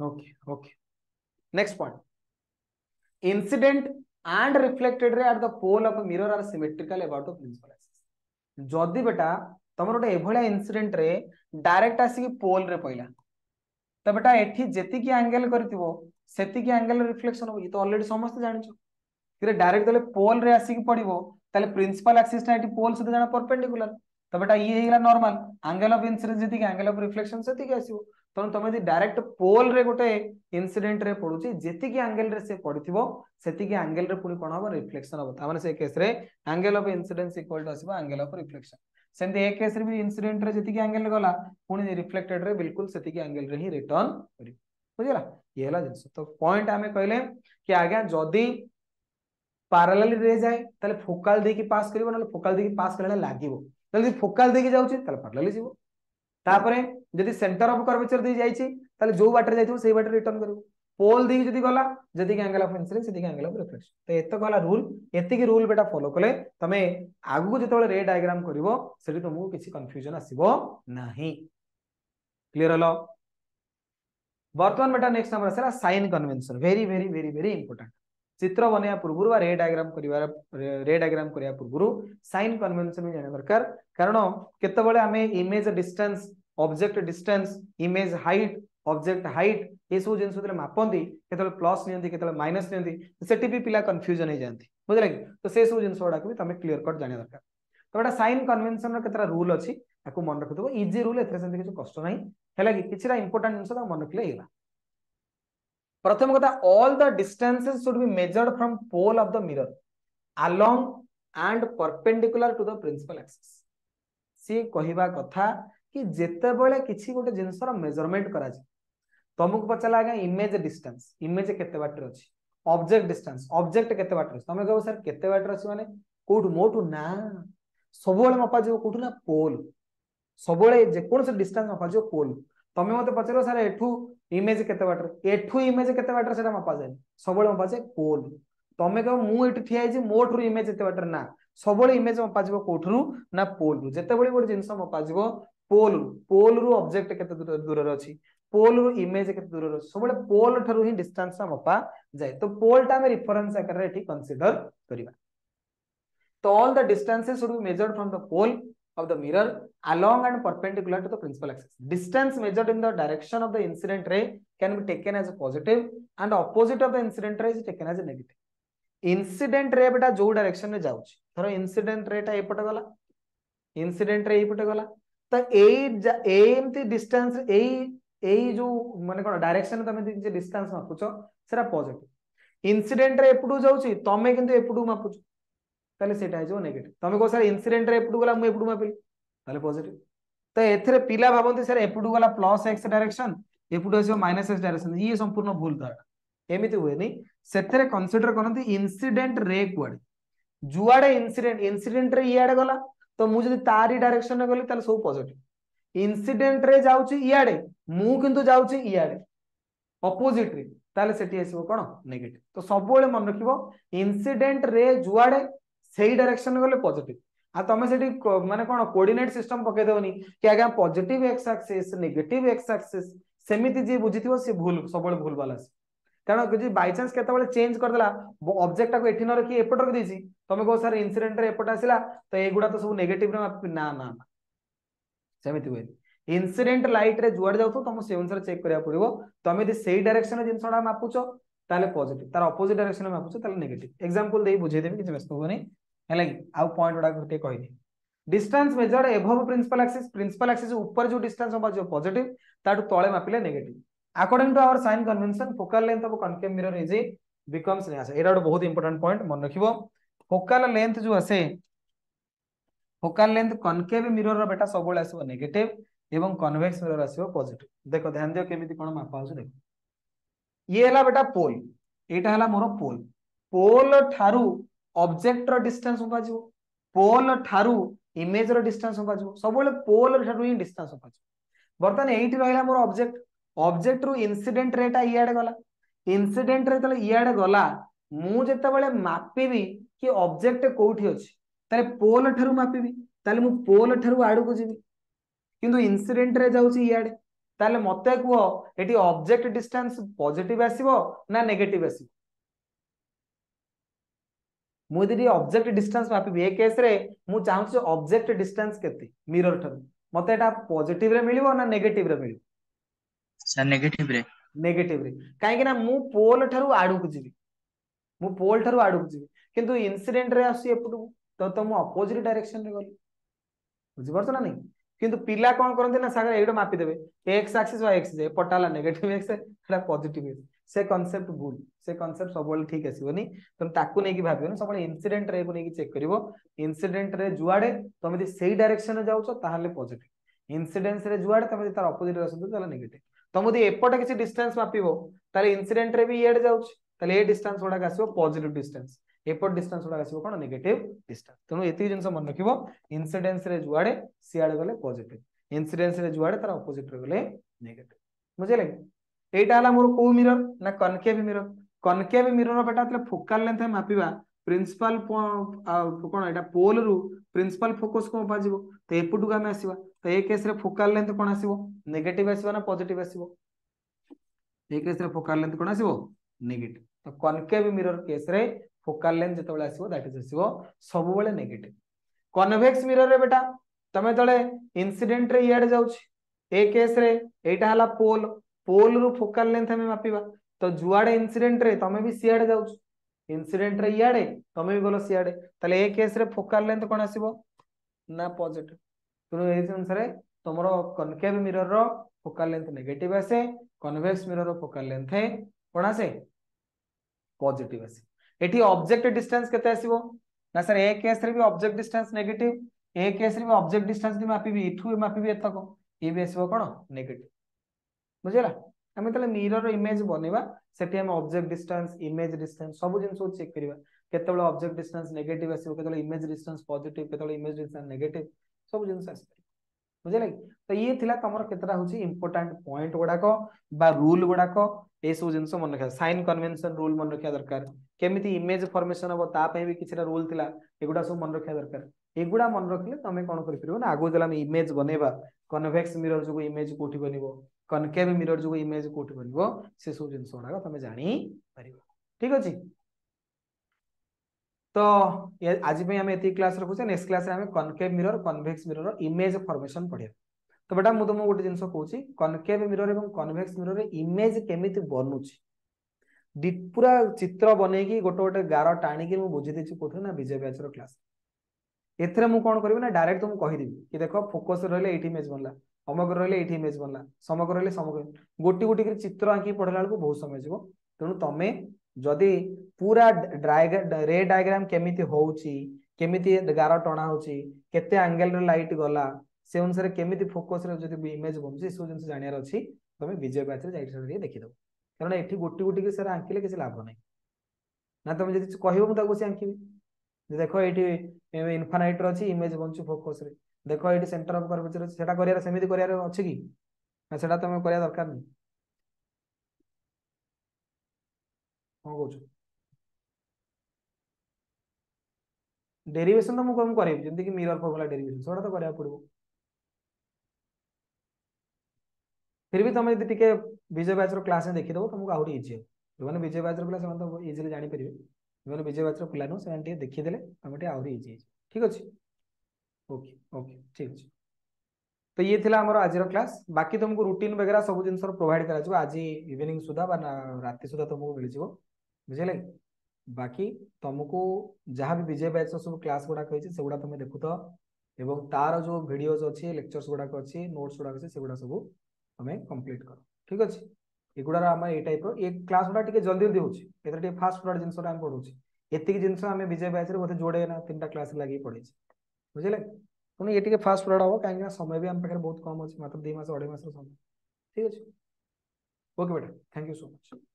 okay okay next point incident and reflected ray at the pole of mirror are symmetrical about the principal axis जदी बेटा तमर गोटे एभलिया इंसिडेंट रे डायरेक्ट आसी पोल रे पइला तो बेटा एठी जेतिकी एंगल करथिबो सेतिकी एंगल रिफ्लेक्शन हो ये तो ऑलरेडी समस्त जानिछो कि डायरेक्ट तले पोल रे आसी पड़िबो ताले प्रिंसिपल एक्सिस टा एठी पोल से जाना परपेंडिकुलर तो बेटा ये हेगला नॉर्मल एंगल ऑफ इंसिडेंस जेतिकी एंगल ऑफ रिफ्लेक्शन सेतिकी आसीबो तो तुम यदि डायरेक्ट पोल रे गोटे इंसिडेंट रे पडुची जेतिकी एंगल रे से पडिथिबो सेतिकी एंगल रे पुनी कोन हो रिफ्लेक्शन हो ता माने से केस रे angle of incidence equal to आसीबो एंगल ऑफ रिफ्लेक्शन सेमती ए केस रे भी इंसिडेंट रे जेतिकी एंगल गला पुनी रिफ्लेक्टेड रे बिल्कुल सेतिकी एंगल रे ही रिटर्न करी बुझिला ये हला जिंस तो पॉइंट हमें कहले कि आज्ञा जदी पैरेलल रे जाए ताले फोकल दे की पास करिवो न फोकल दे की पास करले लागिवो जल्दी फोकल दे की जाउची ताले पैरेलल जीवो तापरे जदी सेंटर ऑफ कर्वेचर दे जाईची ताले जो बाटर जाइथिबो सेही बाटर रिटर्न करिवो पोल दे जदी गला जदी एंगल ऑफ इंसिडेंस जदी एंगल ऑफ रिफ्लेक्शन तो एत गला रूल एति की रूल बेटा फॉलो कले तमे आगु जेतोले रे डायग्राम करिवो सेठी तुमको किछि कंफ्यूजन आसीबो नाही क्लियर हलो वर्तमान बेटा नेक्स्ट नंबर आसला sign convention very very very very important चित्र बनया पूर्व रे डायग्राम करिया पूर्व साइन कन्वेंशन भी जाने दरकार कारण केतेबेले हमें image distance object distance image height object height ये सब जिन सब मापंती केतेबेले प्लस नियंती केतेबेले माइनस नियंती सेठी भी पिला कंफ्यूजन हो जाती बुझले कि तो से सब जिन गुडा भी तुम क्लियर कट जाने दरकार तो बेटा साइन कन्वेंशन केतरा रूल अछि ताको मन रखिथबो इजी रूल एथरे सेंति किछ कष्ट नाही हैला कि किछरा इंपोर्टेंट जिंस ता मन रखले हेला प्रथम कथा all the distances should be measured from pole of the mirror along and perpendicular to the principal axis सी कहिबा कथा कि जेतेबेले किछि गोटे जिंसर मेजरमेंट करा जे तुमको पचला आगे इमेज डिस्टेंस इमेज केते बाटर अछि ऑब्जेक्ट डिस्टेंस ऑब्जेक्ट केते बाटर अछि तमे कहबो सर केते बाटर अछि माने कोठु मोठु ना सबोले मपा जे कोठु ना पोल सबोले जे कोन से डिस्टेंस मपा जे पोल तमे मते पचरो सर एठू इमेज केते बाटर एठू इमेज केते बाटर सेटा मपा जाय सबोले मपा जे पोल तमे कहबो मु एठू ठिया जे मोठु इमेज केते बाटर ना सबोले इमेज मपा जे कोठु ना पोल रु जेतेबेले गोटे जिंस मपा जे पोल रु ऑब्जेक्ट केते दूर रे अछि पोल रु इमेज केते दूर रे सबोले पोल ठरु ही डिस्टेंस मपा जाय तो पोल टा में रेफरेंस आकार रे एठी कंसीडर करिबा तो all the distances should be measured from the pole of the mirror along and perpendicular to the principal axis. Distance measured in the direction of the incident ray can be taken as a positive and opposite of the incident ray is taken as a negative. Incident ray बेटा जो direction में जाउची धरो incident ray टा एपटे गला incident ray एपटे गला तो एमती डिस्टेंस एई जो माने कोन डायरेक्शन तमे जे डिस्टेंस मापुचो सेरा पॉजिटिव इंसिडेंट रे एपटू जाउची तमे किंतु एपटू मापुचो ताले सेटा है जो नेगेटिव तमे को सर इंसिडेंट रे एपटू गला मु एपटू मापिली ताले पॉजिटिव तो एथरे पिला भाबंती सर एपटू गला प्लस एक्स डायरेक्शन एपटू आसी माइनस एक्स डायरेक्शन ये संपूर्ण भूल धारणा एमिति हुएनी सेथरे कंसीडर करनती इंसिडेंट रे क्वाड जुआडे इंसिडेंट रे इयाडे गला तो मु जदी तारी डायरेक्शन रे गली ताले सब पॉजिटिव इंसिडेंट रे जाउची इयाडे मु किंतु जाउची इयाडे ऑपोजिट रे ताले सेठी आसीबो कोन नेगेटिव तो सब बेले मन रखिबो इंसिडेंट रे जुआडे सेही डायरेक्शन गले पॉजिटिव आ तमे सेठी माने कोन कोऑर्डिनेट सिस्टम पके देबनी कि आगे positive X axis negative X axis सेमिति जे बुझिथिबो से भूल सबले भूल वाला कारण कि बाय चांस केते बेले चेंज कर देला ऑब्जेक्ट को एठी न रखी एपट रख देसी तमे को सर इंसिडेंट रे एपट आसिला तो एगुडा तो सब नेगेटिव रे ना ना सेमिति होय इंसिडेंट लाइट रे जुआड जाउ तो तुम से अनुसार चेक करिया पड़िबो तमे दे सेही डायरेक्शन रे जिंसडा मापुचो ताले पॉजिटिव तार ऑपोजिट डायरेक्शन में मापुचो ताले नेगेटिव एग्जांपल देई बुझे देबे कि व्यस्त होबनी हैला कि आउ पॉइंट उडा कते कहि दे distance measured above principal axis ऊपर जो डिस्टेंस होबा जो पॉजिटिव ताटू तळे मापिले negative according to our sign convention focal length of concave mirror is becomes ने आसे एरा बहुत इंपोर्टेंट पॉइंट मन रखिबो फोकल लेंथ जो आसे फोकल लेंथ कॉनकेव मिरर रो बेटा सब बेले आसीबो नेगेटिव एवं कन्वेक्स मिरर आसीबो पॉजिटिव देखो ध्यान दियो केमिति कोन मापा होछ देखो ये हला बेटा पोल एटा हला मोर पोल पोल ठारू ऑब्जेक्ट रो डिस्टेंस होबा जो पोल ठारू इमेज रो डिस्टेंस होबा जो सब बेले पोल ठारू ही डिस्टेंस होबा जो बर्तन एठी रहला मोर ऑब्जेक्ट रु इंसिडेंट रेटा इयाडे गला इंसिडेंट रे तले इयाडे गला मु जेते बेले मापिबी कि ऑब्जेक्ट कोठी अछि ताले पोल ठारू मापिबी ताले मु पोल ठारू आडू को जिबी किंतु इंसिडेंट रे जाउची इयाडे ताले मते कुह एटी ऑब्जेक्ट डिस्टेंस पॉजिटिव आसीबो ना नेगेटिव आसीबो मु यदि ऑब्जेक्ट डिस्टेंस मापिबी ए केस रे मु चाहूँ ऑब्जेक्ट डिस्टेंस केते मिरर ठर मते एटा पॉजिटिव रे मिलिबो ना नेगेटिव रे मिलिबो सर नेगेटिव रे नेगेटिव रे काहे ना मु पोल ठरु आडू को जीवी मु पोल ठरु आडू को जीवी किंतु इंसिडेंट रे आसी एपटू तो मु अपोजिट डायरेक्शन रे गली बुझी परछ ना नहीं किंतु पिला कोन करंते ना सागर एडो मापी देबे एक्स एक्सिस वाई एक्सिस ए पटाला नेगेटिव एक्स एटा पॉजिटिव एक्स से कांसेप्ट भूल से कांसेप्ट सब बोल ठीक आसीबोनी तुम ताकू नै कि भाबियो सब इंसिडेंट रे को नै कि चेक करिवो इंसिडेंट रे जुआडे तुम यदि सेही डायरेक्शन रे जाउछो ताहाले पॉजिटिव इंसिडेंस रे जुआडे तुम यदि तार अपोजिट रे आसुतो ताले नेगेटिव तुम यदि एपटे किसी डिस्टेंस मापिबो ताले इंसिडेंट रे भी एड जाउछ ताले ए डिस्टेंस गुडा आसीबो पॉजिटिव डिस्टेंस एपट डिस्टेंस गुडा आसीबो कोन नेगेटिव डिस्टेंस तेनु एति जिंस मन रखिबो इंसिडेंस रे जुआडे सियाडे गले पॉजिटिव इंसिडेंस रे जुआडे तार अपोजिट रे गले नेगेटिव बुझिले एटा हला मोर को मिरर ना कनकेव मिरर बेटा तले फोकल लेंथ मापिबा प्रिंसिपल कोन एटा पोल रु प्रिंसिपल फोकस को पाजिबो तो एपुटु गामे आसीबा तो ए केस रे फोकल लेंथ कोन आसीबो नेगेटिव आसीबा ना पॉजिटिव आसीबो ए केस रे फोकल लेंथ कोन आसीबो नेगेटिव तो कनकेव मिरर केस रे फोकल लेंथ जतबेले आसीबो दैट इज आसीबो सब बेले नेगेटिव कन्वेक्स मिरर रे बेटा तमे तळे इंसिडेंट रे याड जाउछ ए केस रे एटा हला पोल पोल रु फोकल लेंथ हमें मापिबा तो जुआडे इंसिडेंट रे तमे भी सियाडे जाउछ इंसिडेंट रे याडे तमे भी गलो सियाडे तले ए केस रे फोकल लेंथ कोन आसीबो ना पॉजिटिव तुनो ए अनुसार तमरो कनकेव मिरर रो फोकल लेंथ नेगेटिव आसे कन्वेक्स मिरर रो फोकल लेंथ कोन आसे पॉजिटिव आसे एठी ऑब्जेक्ट डिस्टेंस केते आसीबो ना सर ए केस रे भी ऑब्जेक्ट डिस्टेंस नेगेटिव ए केस रे भी ऑब्जेक्ट डिस्टेंस भी मापिबी इठू मापिबी एतको ए भी आसीबो कोन नेगेटिव बुझिला हम तले मिरर इमेज बनेबा सेठी हम ऑब्जेक्ट डिस्टेंस इमेज डिस्टेंस सब जिंसो चेक करिबा केतेबेले ऑब्जेक्ट डिस्टेंस नेगेटिव आसीबो केतेबेले इमेज डिस्टेंस पॉजिटिव केतेबेले इमेज डिस्टेंस नेगेटिव सब जिंस आसी बुझिले तो ये थिला तमर केतरा होची इंपोर्टेंट पॉइंट गुडाको बा रूल गुडाको ए सब जिंस मन रखा साइन कन्वेंशन रूल मन रखा दरकार केमिति इमेज फॉर्मेशन हो ता पे भी किछरा रूल थिला एगुडा सब मन रखा दरकार एगुडा मन रखले तमे कोन करि परिबो ना आगो जला हम इमेज बनेबा कन्वेक्स मिरर जो इमेज कोठी बनिबो कनकेव मिरर जो इमेज कोठी बनिबो से सब जिंस गुडाको तमे जानि परिबो ठीक अछि तो आज आम ये क्लास रखुचे नेक्स्ट क्लास में concave mirror convex mirror image formation पढ़िया तो बेटा मुझे तुमको गोटे जिन कहूँ कनकेव मिरर और कन्वेक्स मिरर इमेज केमिति बनुची पूरा चित्र बनईकी गोटे गोटे गार टाणिकी मुझे बुझी देछि कोठी ना विजय बैच क्लास एथरे मु कोन करबी ना डायरेक्ट तुमको कहिदेबी कि देखो फोकस रहले एठी इमेज बनला अमक रहले एठी इमेज बनला समक रहले समक गोटी गोटी कर चित्र आंकी पढ़ला बेलू बहुत समय जीवो तेणु तमे जदि पूरा रे डायग्राम केमिति होउची केमिति गार टणा होउची केते एंगल रे लाइट गला से अनुसार केमिति फोकस रे जदि इमेज बनची सो जिंस जानियार अछि तमे विजय बैच रे जाई देखि दो कारण एठी गोटी गोटी के सर आंकिले किसी लाभ नै ना तमे जदि कहिबो मु ताको से आंकिबी देखो एठी इनफाइनाइट रे अछि इमेज बनची फोकस रे देखो एठी सेंटर ऑफ कर्वेचर अछि सेटा करियार सेमिति करियार अछि कि ना सेटा तमे करिया दरकार नै कौन कौच डेरिवेशन तो मुझे कम करें जंती कि मिरर फॉर्मूला डेरिवेशन सोडा तो करिया पड़बो फिर भी तुम यदि टिके विजय बैच रो क्लास में देखि दबो तुमको आहुरी इजी जो माने विजय बैच रो क्लास में तो इजीली जानि परिबे जो माने विजय बैच रो पिला नो से टिके देखि देले तुम टिके आहुरी इजी ठीक अछि ओके ओके ठीक अछि तो ये थिला हमर आज रो क्लास बाकी तुमको रूटीन वगैरह सब जिंस प्रोवाइड करा जबो आज इवनिंग सुधा बा राति सुधा तुमको मिल जिवो बुझले बाकी तुमको जहाँ भी विजय बैच सब क्लास गुड़ा कही से गुड़ा तुम देखु तो एवं तार जो वीडियोस अच्छी लेक्चर्स गुड़ा अच्छी नोट्स गुड़ा अच्छी सेगुड़ा सब तुम कंप्लीट कर ठीक अच्छे एगुड़ा आम ये टाइप ये क्लास गुड़ा टे जल्दी जल्दी होती फास्ट फुड जिन पढ़ू एतिक जिन आम विजय बैच बोलते जोड़े ना 3टा क्लास लगे पढ़े बुझे तुम ये फास्ट फुड हम कहीं समय भी आम पाखे बहुत कम अच्छे मात्र 2 मास 2.5 मास समय ठीक अच्छे ओके बेटा थैंक यू सो मच।